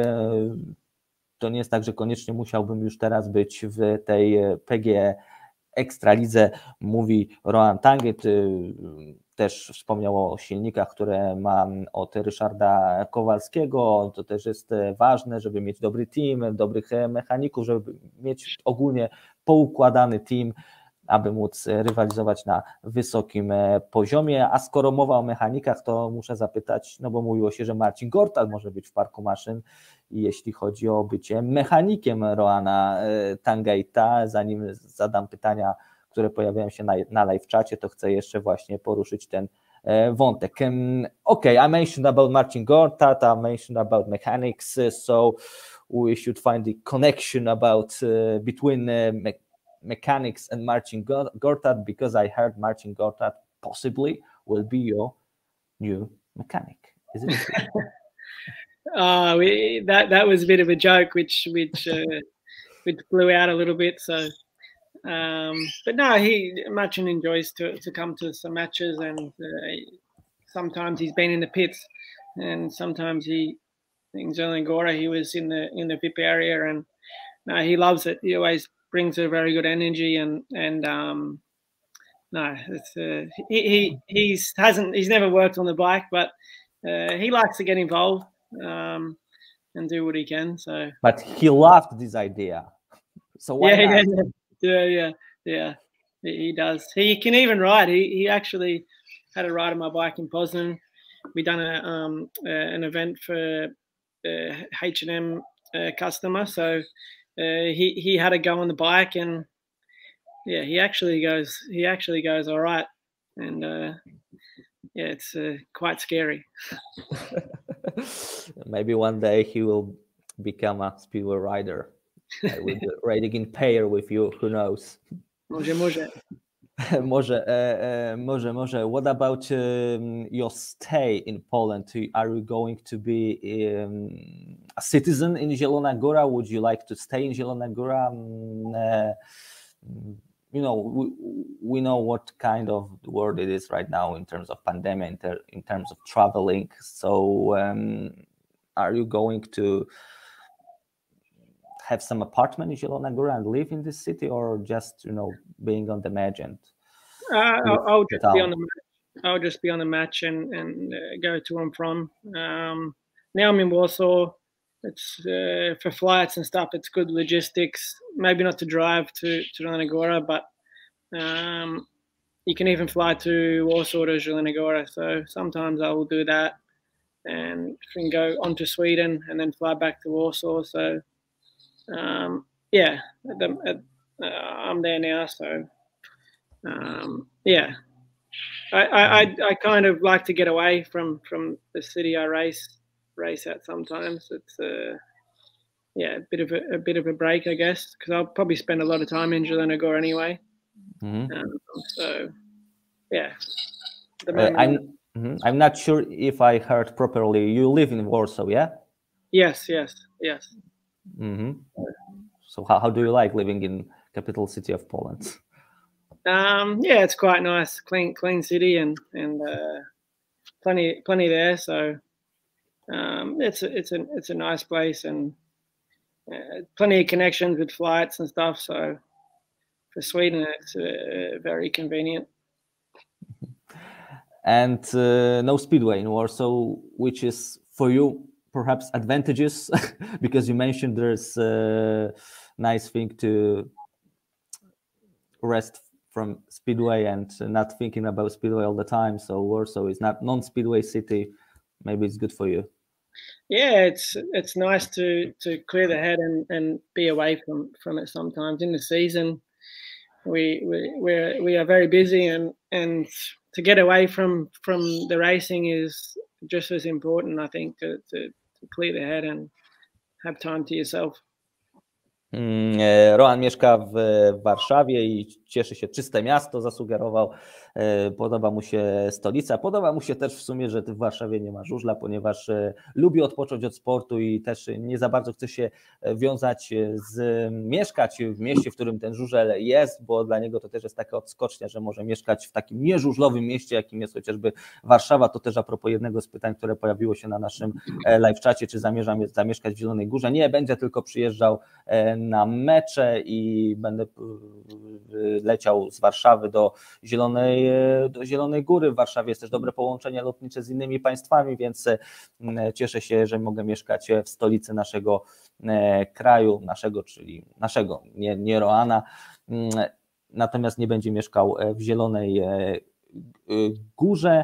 to nie jest tak, że koniecznie musiałbym już teraz być w tej P G Ekstralidze, mówi Rohan Tangate. Też wspomniał o silnikach, które ma od Ryszarda Kowalskiego. To też jest ważne, żeby mieć dobry team, dobrych mechaników, żeby mieć ogólnie poukładany team, aby móc rywalizować na wysokim poziomie. A skoro mowa o mechanikach, to muszę zapytać, no bo mówiło się, że Marcin Gortat może być w parku maszyn, i jeśli chodzi o bycie mechanikiem Rohana Tangate'a, zanim zadam pytania, które pojawiają się na, na live czacie, to chcę jeszcze właśnie poruszyć ten wątek. Okay, I mentioned about Marcin Gortat, I mentioned about mechanics, so we should find the connection about uh, between uh, me mechanics and Marcin Gortat, because I heard Marcin Gortat possibly will be your new mechanic. Is it true? Uh, we, that that was a bit of a joke, which which uh, which blew out a little bit. So, um, but no, he Marcin enjoys to to come to some matches, and uh, sometimes he's been in the pits, and sometimes he in Zelena Gora he was in the in the V I P area, and no, he loves it. He always brings a very good energy, and and um, no, it's uh, he he he's hasn't he's never worked on the bike, but uh, he likes to get involved. Um, and do what he can. So, but he loved this idea. So why yeah, not? yeah, yeah, yeah, yeah. He, he does. He can even ride. He he actually had a ride on my bike in Poznan. We done a um uh, an event for uh, H and M uh, customer. So uh, he he had to go on the bike, and yeah, he actually goes. He actually goes all right, and uh, yeah, it's uh, quite scary. Maybe one day he will become a speedway rider. I will be riding in pair with you, who knows? Może, może. może, uh, uh, może, może. What about um, your stay in Poland? Are you going to be um, a citizen in Zielona Góra? Would you like to stay in Zielona Góra? Um, uh, you know, we, we know what kind of world it is right now in terms of pandemic, in, ter in terms of traveling. So um, are you going to have some apartment in Zielona Góra and live in this city, or just, you know, being on the match? And uh, I'll, I'll just be on the match. I'll just be on the match and, and uh, go to and from. Um, now I'm in Warsaw. It's uh, for flights and stuff. It's good logistics. Maybe not to drive to to Zielona Góra, but um, you can even fly to Warsaw to Zielona Góra. So sometimes I will do that, and can go on to Sweden and then fly back to Warsaw. So um, yeah, at the, at, uh, I'm there now. So um, yeah, I, I I I kind of like to get away from from the city I race race at sometimes. It's uh, yeah, a bit of a, a bit of a break, I guess, because I'll probably spend a lot of time in Zielona Góra anyway. Mm-hmm. Um, so, yeah. At the Uh, moment, I'm mm-hmm. I'm not sure if I heard properly. You live in Warsaw, yeah? yes, yes, yes. Mm-hmm. So how, how do you like living in capital city of Poland? Um, yeah, it's quite nice, clean, clean city, and and uh, plenty, plenty there. So um, it's a, it's a it's a nice place, and uh, plenty of connections with flights and stuff. So for Sweden, it's uh, very convenient. And uh, no speedway in Warsaw, which is for you perhaps advantageous because you mentioned there's a nice thing to rest from speedway and not thinking about speedway all the time. So Warsaw is not non-speedway city. Maybe it's good for you. Yeah, it's it's nice to to clear the head and, and be away from, from it sometimes. In the season, we we we're, we are very busy, and, and to get away from, from the racing is just as important, I think, to, to, to clear the head and have time to yourself. Rohan mieszka w Warszawie i cieszy się, czyste miasto zasugerował, podoba mu się stolica, podoba mu się też w sumie, że w Warszawie nie ma żużla, ponieważ lubi odpocząć od sportu i też nie za bardzo chce się wiązać z, mieszkać w mieście, w którym ten żużel jest, bo dla niego to też jest taka odskocznia, że może mieszkać w takim nieżużlowym mieście, jakim jest chociażby Warszawa. To też a propos jednego z pytań, które pojawiło się na naszym live czacie, czy zamierzam zamieszkać w Zielonej Górze. Nie, będzie tylko przyjeżdżał na mecze i będę leciał z Warszawy do Zielonej, do Zielonej Góry. W Warszawie jest też dobre połączenie lotnicze z innymi państwami, więc cieszę się, że mogę mieszkać w stolicy naszego kraju, naszego, czyli naszego, nie, nie Rohana. Natomiast nie będzie mieszkał w Zielonej Górze.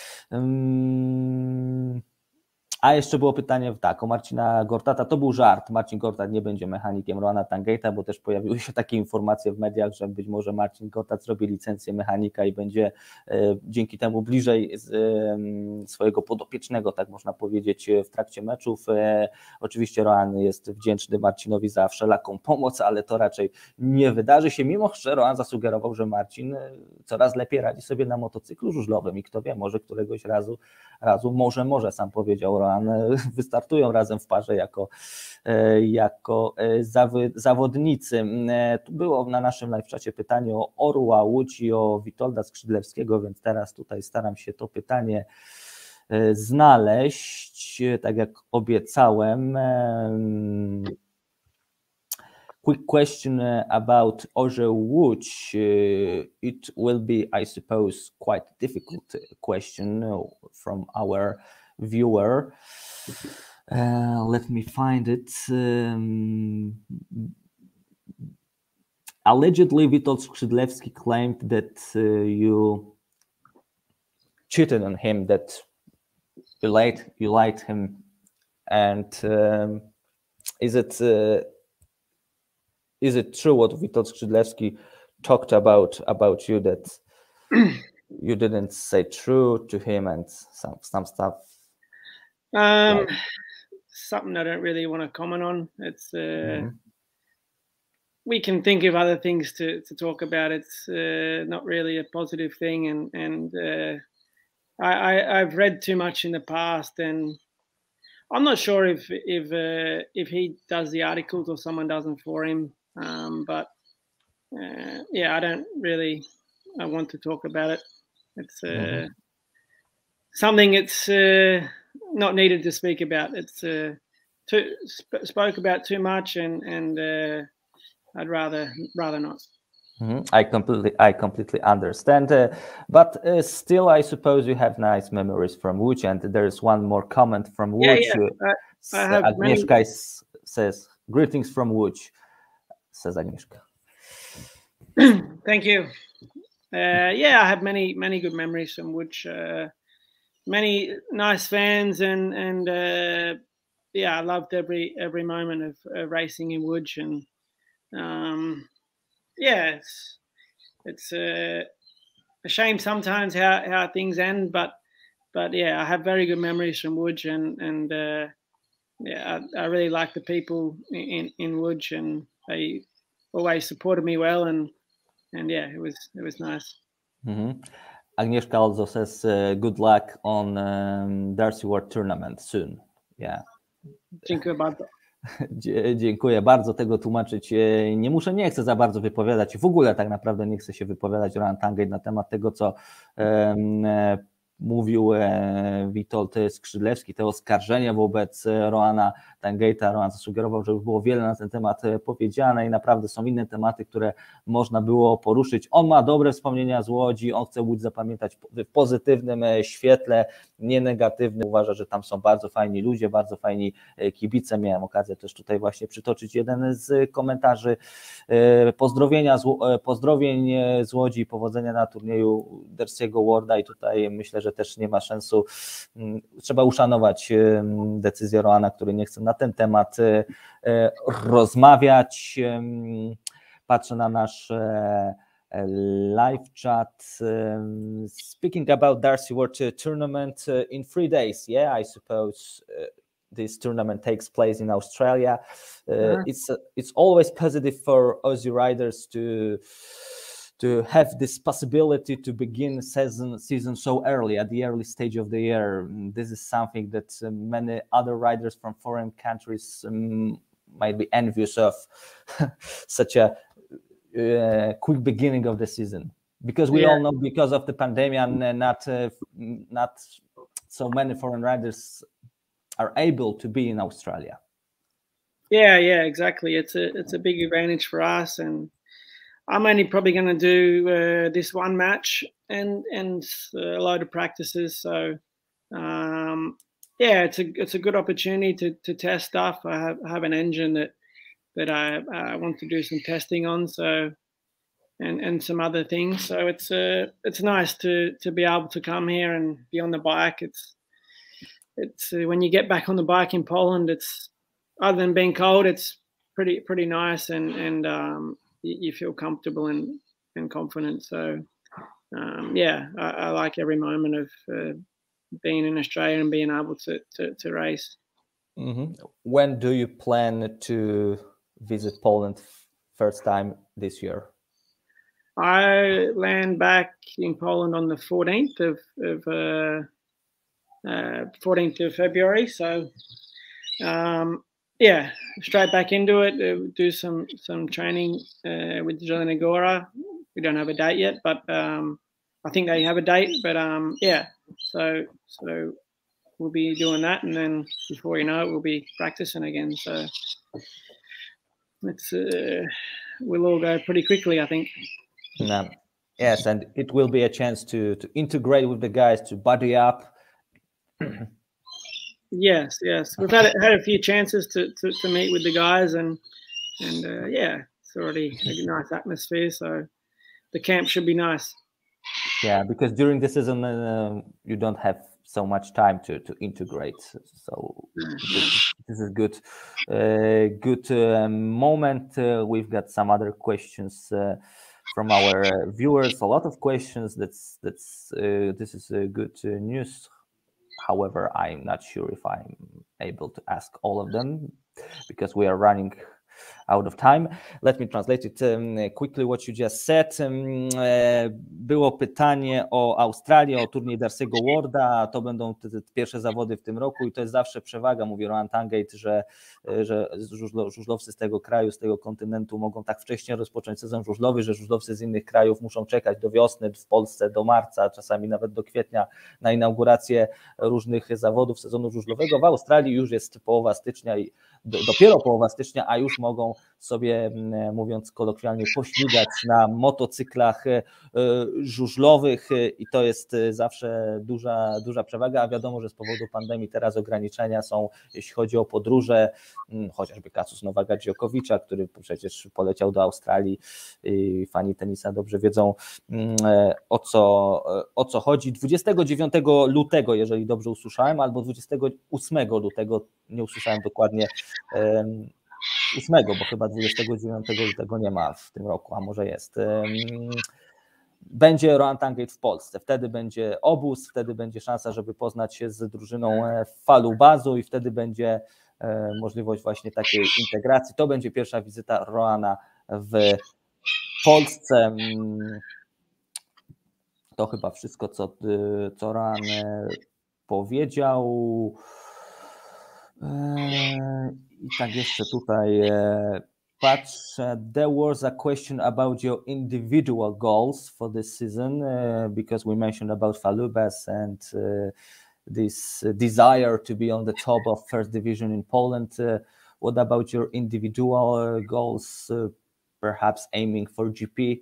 A jeszcze było pytanie tak, o Marcina Gortata, to był żart, Marcin Gortat nie będzie mechanikiem Rohana Tangeita, bo też pojawiły się takie informacje w mediach, że być może Marcin Gortat zrobi licencję mechanika i będzie e, dzięki temu bliżej z, e, swojego podopiecznego, tak można powiedzieć, w trakcie meczów. E, oczywiście Rohan jest wdzięczny Marcinowi za wszelaką pomoc, ale to raczej nie wydarzy się, mimo że Rohan zasugerował, że Marcin coraz lepiej radzi sobie na motocyklu żużlowym i kto wie, może któregoś razu, razu może, może sam powiedział Rohan, wystartują razem w parze jako, jako zawodnicy. Tu było na naszym live czacie pytanie o Orła Łódź i o Witolda Skrzydlewskiego, więc teraz tutaj staram się to pytanie znaleźć, tak jak obiecałem. Quick question about Orzeł Łódź. It will be, I suppose, quite a difficult question from our viewer. Uh, let me find it. Um, allegedly, Witold Skrzydlewski claimed that uh, you cheated on him, that you lied, you lied him, and um, is it uh, is it true what Witold Skrzydlewski talked about about you, that you didn't say true to him and some some stuff? Um, like, something I don't really want to comment on. It's uh, mm-hmm. We can think of other things to, to talk about. It's uh, not really a positive thing, and and uh, I, I I've read too much in the past, and I'm not sure if if uh, if he does the articles or someone does them for him. Um, but uh, yeah, I don't really I want to talk about it. It's uh, mm-hmm. something it's. Uh, not needed to speak about. It's uh, too, sp- spoke about too much, and and uh, I'd rather rather not. Mm-hmm. I completely I completely understand, uh, but uh, still, I suppose you have nice memories from Łódź, and there is one more comment from Łódź. Yeah, yeah. I, I have Agnieszka many... says, "Greetings from Łódź," says Agnieszka. Thank you. Uh, yeah, I have many many good memories from Łódź. Uh, Many nice fans, and and uh, yeah, I loved every every moment of uh, racing in Łódź, and um, yeah, it's it's uh, a shame sometimes how, how things end, but but yeah, I have very good memories from Łódź, and and uh, yeah, I, I really like the people in in Łódź, and they always supported me well, and and yeah, it was it was nice. Mm-hmm. Agnieszka also says uh, good luck on um, Darcy World Tournament soon. Yeah. Dziękuję bardzo. Dziękuję bardzo, tego tłumaczyć nie muszę, nie chcę za bardzo wypowiadać, w ogóle tak naprawdę nie chcę się wypowiadać Rohan Tangate na temat tego, co um, mówił e, Witold Skrzydlewski, te oskarżenia wobec Rohana Tangate'a. Rohan zasugerował, że już było wiele na ten temat powiedziane i naprawdę są inne tematy, które można było poruszyć. On ma dobre wspomnienia z Łodzi, on chce Łódź zapamiętać w pozytywnym świetle, nie negatywnym. Uważa, że tam są bardzo fajni ludzie, bardzo fajni kibice. Miałem okazję też tutaj właśnie przytoczyć jeden z komentarzy. Pozdrowienia z, pozdrowień z Łodzi, powodzenia na turnieju Darcy'ego Worlda i tutaj myślę, że też nie ma sensu, trzeba uszanować decyzję Rohana, który nie chce na ten temat rozmawiać. Patrzę na nasz live chat. Speaking about Darcy World Tournament in three days, yeah, I suppose this tournament takes place in Australia. Uh, uh-huh. It's uh, it's always positive for Aussie riders to to have this possibility to begin season season so early at the early stage of the year. This is something that uh, many other riders from foreign countries um, might be envious of, such a uh, quick beginning of the season. Because we yeah. all know, because of the pandemic, and uh, not uh, not so many foreign riders are able to be in Australia. Yeah, yeah, exactly. It's a it's a big advantage for us, and I'm only probably going to do uh, this one match and and a load of practices. So um, yeah, it's a it's a good opportunity to to test stuff. I have I have an engine that that I I want to do some testing on. So and and some other things. So it's uh it's nice to to be able to come here and be on the bike. It's it's uh, when you get back on the bike in Poland, it's other than being cold, it's pretty pretty nice, and and um, you, you feel comfortable and and confident. So um, yeah, I, I like every moment of uh, being in Australia and being able to to, to race. Mm-hmm. When do you plan to visit Poland first time this year? I land back in Poland on the fourteenth of, of uh, uh, fourteenth of February. So, um, yeah, straight back into it. Uh, do some some training uh, with Zielona Góra. We don't have a date yet, but um, I think they have a date. But um, yeah, so so we'll be doing that, and then before you know it, we'll be practicing again. So it's uh, we'll all go pretty quickly, I think. No. Yes, and it will be a chance to to integrate with the guys, to buddy up. Yes, yes, we've had had a few chances to, to, to meet with the guys, and and uh, yeah, it's already a nice atmosphere. So the camp should be nice. Yeah, because during the season uh, you don't have so much time to to integrate. So this, this is good, uh, good uh, moment. Uh, we've got some other questions. Uh, From our uh, viewers, a lot of questions. That's that's uh, this is a good uh, news. However, I'm not sure if I'm able to ask all of them because we are running out of time. Let me translate it um, quickly what you just said. Um, e, było pytanie o Australię, o turniej Darcy'ego Worlda. To będą te, te pierwsze zawody w tym roku i to jest zawsze przewaga, mówi Rohan Tangate, że, że żużlo, żużlowcy z tego kraju, z tego kontynentu mogą tak wcześnie rozpocząć sezon żużlowy, że żużlowcy z innych krajów muszą czekać do wiosny, w Polsce do marca, czasami nawet do kwietnia na inaugurację różnych zawodów sezonu żużlowego. W Australii już jest połowa stycznia i do, dopiero połowa stycznia, a już mogą sobie, mówiąc kolokwialnie, pośmigać na motocyklach żużlowych i to jest zawsze duża, duża przewaga, a wiadomo, że z powodu pandemii teraz ograniczenia są, jeśli chodzi o podróże, chociażby Kasus Nowaka-Dziokowicza, który przecież poleciał do Australii i fani tenisa dobrze wiedzą, o co, o co chodzi. dwudziestego dziewiątego lutego, jeżeli dobrze usłyszałem, albo dwudziestego ósmego lutego, nie usłyszałem dokładnie, ósmego, bo chyba dwudziestego dziewiątego lutego nie ma w tym roku, a może jest. Będzie Rohan Tangate w Polsce, wtedy będzie obóz, wtedy będzie szansa, żeby poznać się z drużyną Falubazu i wtedy będzie możliwość właśnie takiej integracji. To będzie pierwsza wizyta Roana w Polsce. To chyba wszystko, co, co Roan powiedział. I tak jeszcze tutaj patrzę. There was a question about your individual goals for this season, uh, because we mentioned about Falubas and uh, this desire to be on the top of first division in Poland. Uh, what about your individual goals, uh, perhaps aiming for G P?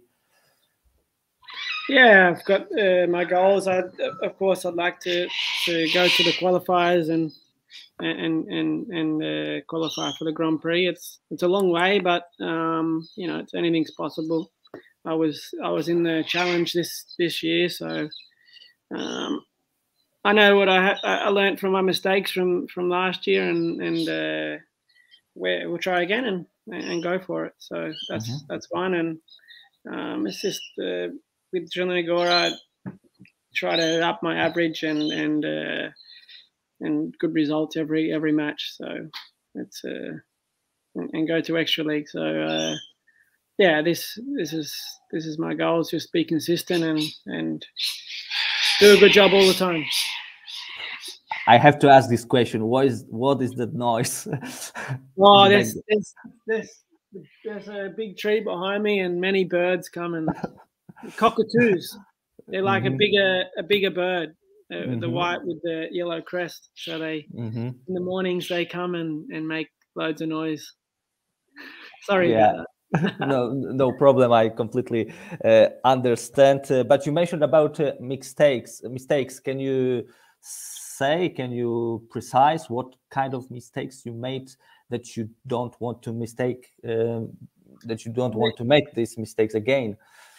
Yeah, I've got uh, my goals. I, of course, I'd like to, to go to the qualifiers and and and and uh, qualify for the Grand Prix. It's it's a long way, but um, you know, it's anything's possible. I was I was in the challenge this this year, so um, I know what I I learned from my mistakes from from last year, and and uh, where we'll try again and and go for it. So that's mm-hmm. that's fun, and um, it's just uh, with Zhelena I try to up my average and and. Uh, and good results every every match. So it's uh, and, and go to extra league. So uh, yeah, this this is this is my goal. Is just be consistent and and do a good job all the time. I have to ask this question. What is what is the noise? Oh, there's there's there's there's a big tree behind me and many birds come and cockatoos. They're like mm-hmm. a bigger a bigger bird. Uh, mm-hmm. The white with the yellow crest. So they mm-hmm. in the mornings they come and, and make loads of noise. Sorry yeah. about that. no, no problem. I completely uh, understand. Uh, but you mentioned about uh, mistakes. Mistakes. Can you say? Can you precise what kind of mistakes you made that you don't want to mistake? Uh, that you don't want to make these mistakes again.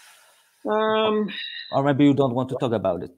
Um, or maybe you don't want to talk about it.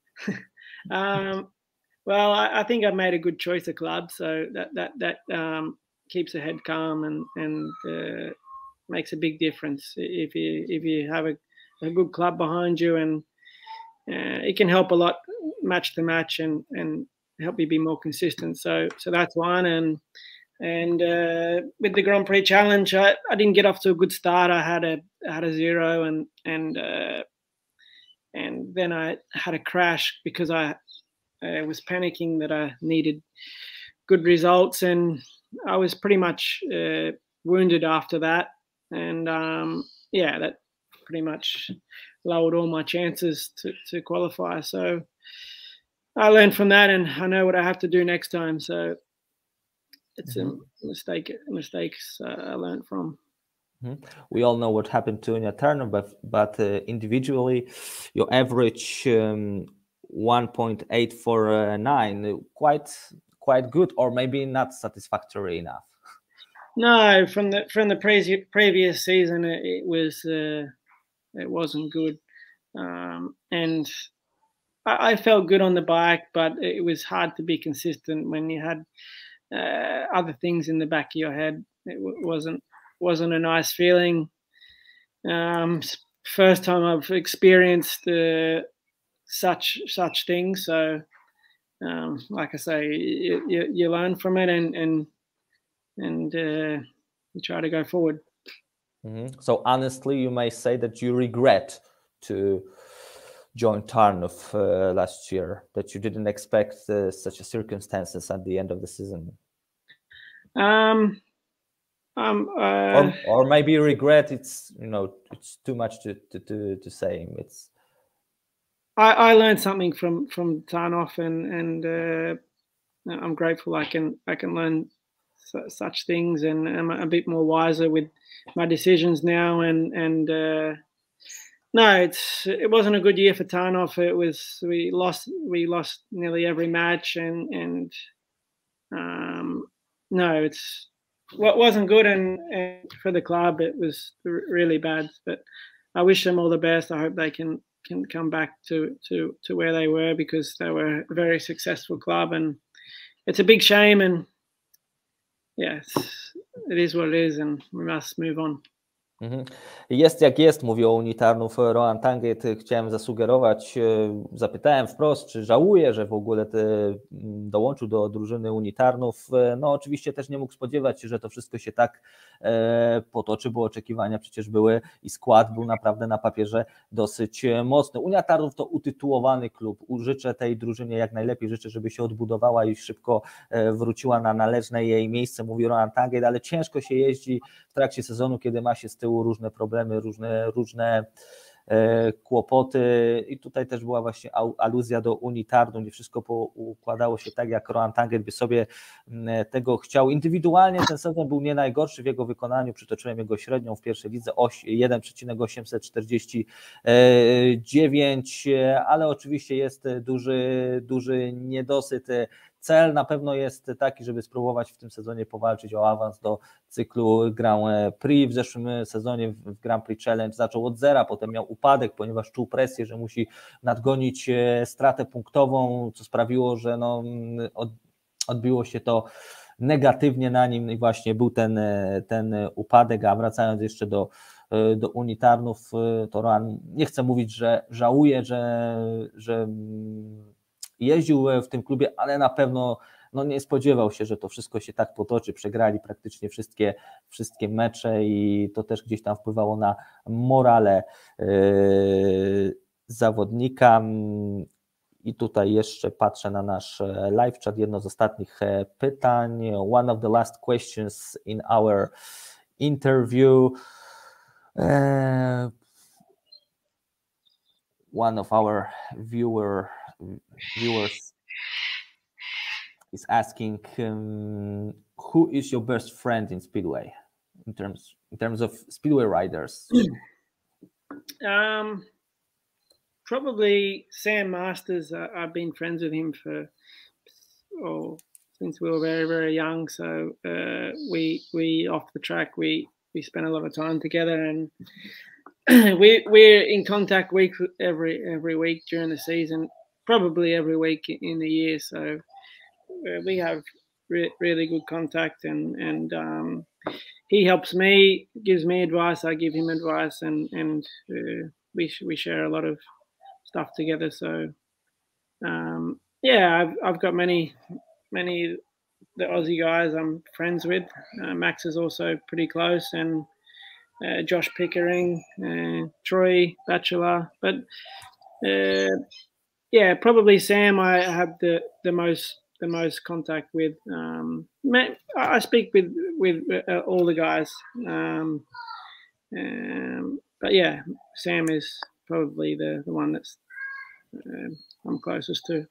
um, well, I, I think I've made a good choice of club, so that that that um, keeps the head calm and and uh, makes a big difference. If you if you have a, a good club behind you, and uh, it can help a lot match to match and and help you be more consistent. So so that's one. And and uh, with the Grand Prix Challenge, I, I didn't get off to a good start. I had a I had a zero and and. Uh, And then I had a crash because I, I was panicking that I needed good results, and I was pretty much uh, wounded after that. And um, yeah, that pretty much lowered all my chances to, to qualify. So I learned from that, and I know what I have to do next time. So it's mm-hmm. a mistake, mistakes uh, I learned from. Mm-hmm. We all know what happened to Anya Turner, but but uh, individually, your average um, one point eight four nine, quite quite good, or maybe not satisfactory enough. No, from the from the pre- previous season, it, it was uh, it wasn't good, um, and I, I felt good on the bike, but it was hard to be consistent when you had uh, other things in the back of your head. It w- wasn't. wasn't a nice feeling. Um, first time I've experienced uh, such such things. So, um, like I say, you, you, you learn from it and and and uh, you try to go forward. Mm-hmm. So honestly, you may say that you regret to join Tarnów uh, last year, that you didn't expect uh, such a circumstances at the end of the season. Um. Um, uh, or, or maybe regret. It's you know it's too much to to to, to say. It's. I, I learned something from from Tarnów, and and uh, I'm grateful I can I can learn su- such things, and I'm a bit more wiser with my decisions now. And and uh, no, it's it wasn't a good year for Tarnów. It was we lost we lost nearly every match, and and um, no, it's. What wasn't good, and, and for the club it was really bad. But I wish them all the best. I hope they can can come back to to to where they were, because they were a very successful club, and it's a big shame. And yes, it is what it is, and we must move on. Jest jak jest, mówi o Unitarnów Rohan Tanguy. Chciałem zasugerować, zapytałem wprost, czy żałuje, że w ogóle te, dołączył do drużyny Unitarnów. No oczywiście też nie mógł spodziewać się, że to wszystko się tak e, potoczy, bo oczekiwania przecież były i skład był naprawdę na papierze dosyć mocny. Unitarnów to utytułowany klub. Życzę tej drużynie jak najlepiej, życzę, żeby się odbudowała i szybko wróciła na należne jej miejsce, mówi Rohan Tanguy, ale ciężko się jeździ w trakcie sezonu, kiedy ma się z tyłu różne problemy, różne, różne e, kłopoty i tutaj też była właśnie aluzja do Unitarnu, nie wszystko układało się tak, jak Rohan Tanguy by sobie tego chciał. Indywidualnie ten sezon był nie najgorszy w jego wykonaniu, przytoczyłem jego średnią w pierwszej lidze jeden przecinek osiemset czterdzieści dziewięć, ale oczywiście jest duży, duży niedosyt. Cel na pewno jest taki, żeby spróbować w tym sezonie powalczyć o awans do cyklu Grand Prix. W zeszłym sezonie w Grand Prix Challenge zaczął od zera, potem miał upadek, ponieważ czuł presję, że musi nadgonić stratę punktową, co sprawiło, że no, odbiło się to negatywnie na nim i właśnie był ten, ten upadek, a wracając jeszcze do, do Unitarnów, to Rohan nie chcę mówić, że żałuje, że, że jeździł w tym klubie, ale na pewno no, nie spodziewał się, że to wszystko się tak potoczy. Przegrali praktycznie wszystkie, wszystkie mecze i to też gdzieś tam wpływało na morale yy, zawodnika. I tutaj jeszcze patrzę na nasz live chat, jedno z ostatnich pytań. One of the last questions in our interview. Uh, one of our viewer viewers is asking um, who is your best friend in Speedway in terms in terms of Speedway riders? Um, probably Sam Masters. Uh, I've been friends with him for oh, since we were very very young. So uh, we we off the track we we spent a lot of time together, and we we're in contact week every every week during the season. Probably every week in the year, so uh, we have re really good contact, and and um, he helps me, gives me advice, I give him advice, and and uh, we we share a lot of stuff together. So um, yeah, I've I've got many many the Aussie guys I'm friends with. Uh, Max is also pretty close, and uh, Josh Pickering, uh, Troy Batchelor, but. Uh, Yeah, probably Sam. I have the the most the most contact with. Um, I speak with with uh, all the guys, um, um, but yeah, Sam is probably the the one that's uh, I'm closest to.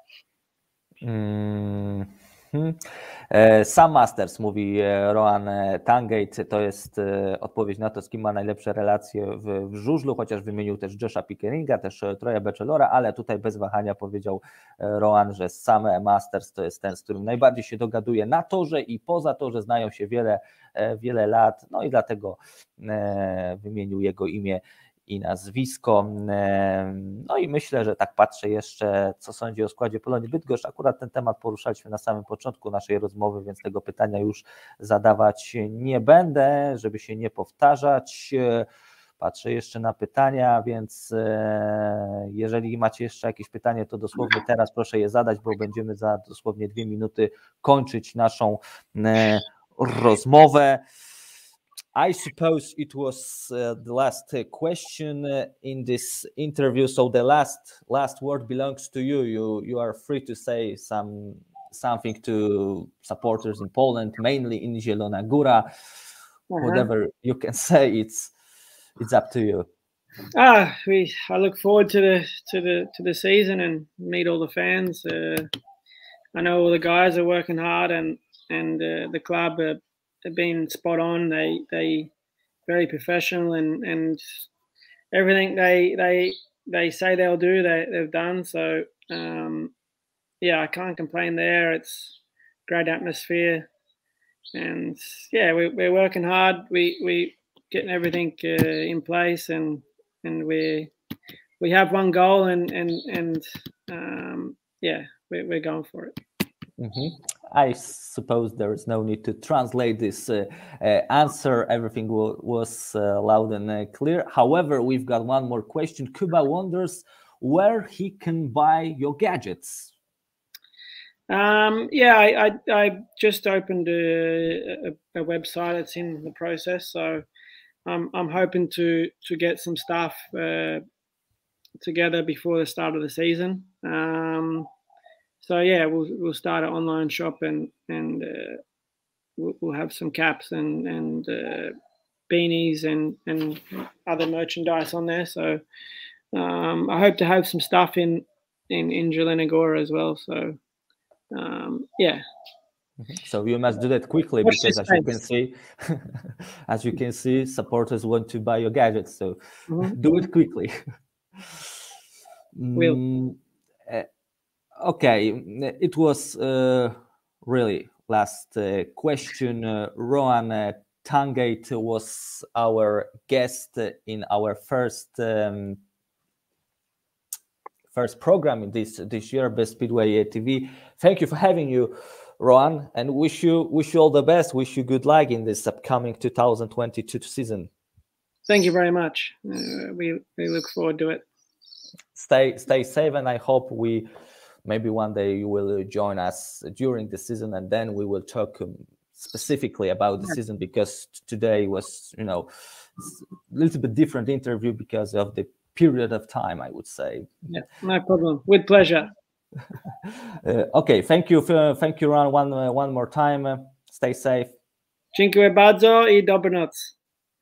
Mm-hmm. Sam Masters, mówi Rohan Tanguy, to jest odpowiedź na to, z kim ma najlepsze relacje w, w żużlu, chociaż wymienił też Josha Pickeringa, też Troya Batchelora, ale tutaj bez wahania powiedział Rohan, że sam Masters to jest ten, z którym najbardziej się dogaduje na torze i poza torze, znają się wiele, wiele lat, no i dlatego wymienił jego imię i nazwisko. No i myślę, że tak patrzę jeszcze, co sądzi o składzie Polonii Bydgoszcz. Akurat ten temat poruszaliśmy na samym początku naszej rozmowy, więc tego pytania już zadawać nie będę, żeby się nie powtarzać. Patrzę jeszcze na pytania, więc jeżeli macie jeszcze jakieś pytanie, to dosłownie teraz proszę je zadać, bo będziemy za dosłownie dwie minuty kończyć naszą rozmowę. I suppose it was uh, the last uh, question uh, in this interview. So the last last word belongs to you. You you are free to say some something to supporters in Poland, mainly in Zielona Góra. Uh-huh. Whatever you can say, it's it's up to you. Ah, we. I look forward to the to the to the season and meet all the fans. Uh, I know all the guys are working hard, and and uh, the club. Uh, They've been spot on. They they very professional, and and everything they they they say they'll do, they they've done. So um, yeah, I can't complain there. It's great atmosphere, and yeah, we we're working hard. We we getting everything uh, in place, and and we we have one goal, and and and um, yeah, we're we're going for it. Mm-hmm. I suppose there is no need to translate this uh, uh, answer. Everything was uh, loud and uh, clear. However, we've got one more question. Kuba wonders where he can buy your gadgets. Um, yeah, I, I, I just opened a, a, a website. It's in the process, so I'm I'm hoping to to get some stuff uh, together before the start of the season. Um, so yeah, we'll we'll start an online shop and and uh, we'll, we'll have some caps and and uh, beanies and and other merchandise on there. So um, I hope to have some stuff in in in Jelena Gora as well. So. Um, yeah. So you must do that quickly Watch because, as you can see, as you can see, supporters want to buy your gadgets. So mm-hmm. do it quickly. Will. Mm, uh, okay, it was uh, really last uh, question. Uh, Rohan uh, Tangate was our guest in our first. Um, First program in this this year, Best Speedway T V. Thank you for having you, Rohan, and wish you wish you all the best. Wish you good luck in this upcoming two thousand twenty-two season. Thank you very much. Uh, we we look forward to it. Stay stay safe, and I hope we maybe one day you will join us during the season, and then we will talk um, specifically about the season, because today was, you know, a little bit different interview because of the period of time, I would say. Yeah, no problem. With pleasure. uh, okay, thank you, for, thank you, Ron, one uh, one more time. Uh, stay safe. Dziękuję bardzo I dobranoc.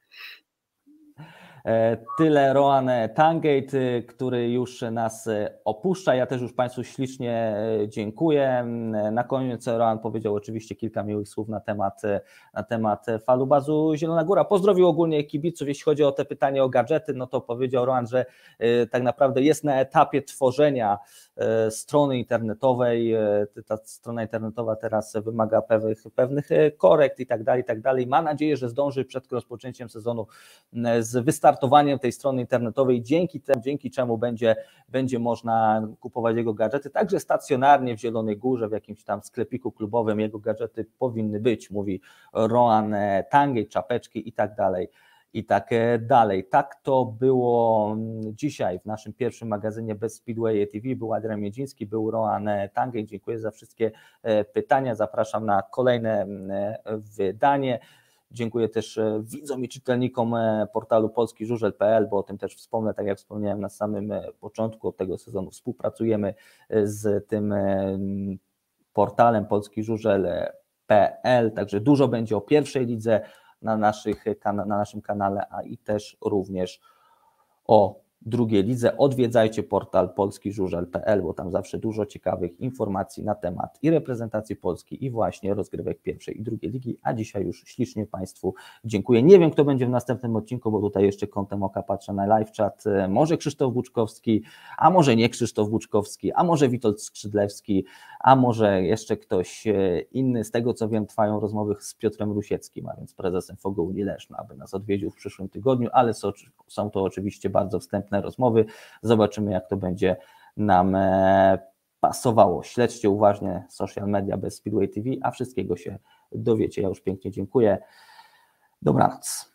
Tyle Rohan Tangate, który już nas opuszcza. Ja też już Państwu ślicznie dziękuję. Na koniec Rohan powiedział oczywiście kilka miłych słów na temat, na temat Falubazu Zielona Góra. Pozdrowił ogólnie kibiców. Jeśli chodzi o te pytanie o gadżety, no to powiedział Rohan, że tak naprawdę jest na etapie tworzenia strony internetowej. Ta strona internetowa teraz wymaga pewnych, pewnych korekt i tak dalej, i tak dalej. Ma nadzieję, że zdąży przed rozpoczęciem sezonu z wystartowaniem tej strony internetowej, dzięki temu, dzięki czemu będzie, będzie można kupować jego gadżety, także stacjonarnie w Zielonej Górze, w jakimś tam sklepiku klubowym jego gadżety powinny być, mówi Rohan Tangate, czapeczki i tak dalej. I tak dalej. Tak to było dzisiaj w naszym pierwszym magazynie Best Speedway T V. Był Adrian Miedziński, był Rohan Tangate. Dziękuję za wszystkie pytania. Zapraszam na kolejne wydanie. Dziękuję też widzom i czytelnikom portalu polski żużel kropka p l, bo o tym też wspomnę, tak jak wspomniałem na samym początku tego sezonu. Współpracujemy z tym portalem polski żużel kropka p l, także dużo będzie o pierwszej lidze na, naszych, na naszym kanale, a i też również o drugiej lidze. Odwiedzajcie portal polski żużel kropka p l, bo tam zawsze dużo ciekawych informacji na temat i reprezentacji Polski, i właśnie rozgrywek pierwszej i drugiej ligi, a dzisiaj już ślicznie Państwu dziękuję. Nie wiem, kto będzie w następnym odcinku, bo tutaj jeszcze kątem oka patrzę na live chat. Może Krzysztof Buczkowski, a może nie Krzysztof Buczkowski, a może Witold Skrzydlewski, a może jeszcze ktoś inny. Z tego co wiem, trwają rozmowy z Piotrem Rusieckim, a więc prezesem F O G O Unii Leszno, aby nas odwiedził w przyszłym tygodniu, ale są, są to oczywiście bardzo wstępne rozmowy. Zobaczymy, jak to będzie nam pasowało. Śledźcie uważnie social media Best Speedway T V, a wszystkiego się dowiecie. Ja już pięknie dziękuję. Dobranoc.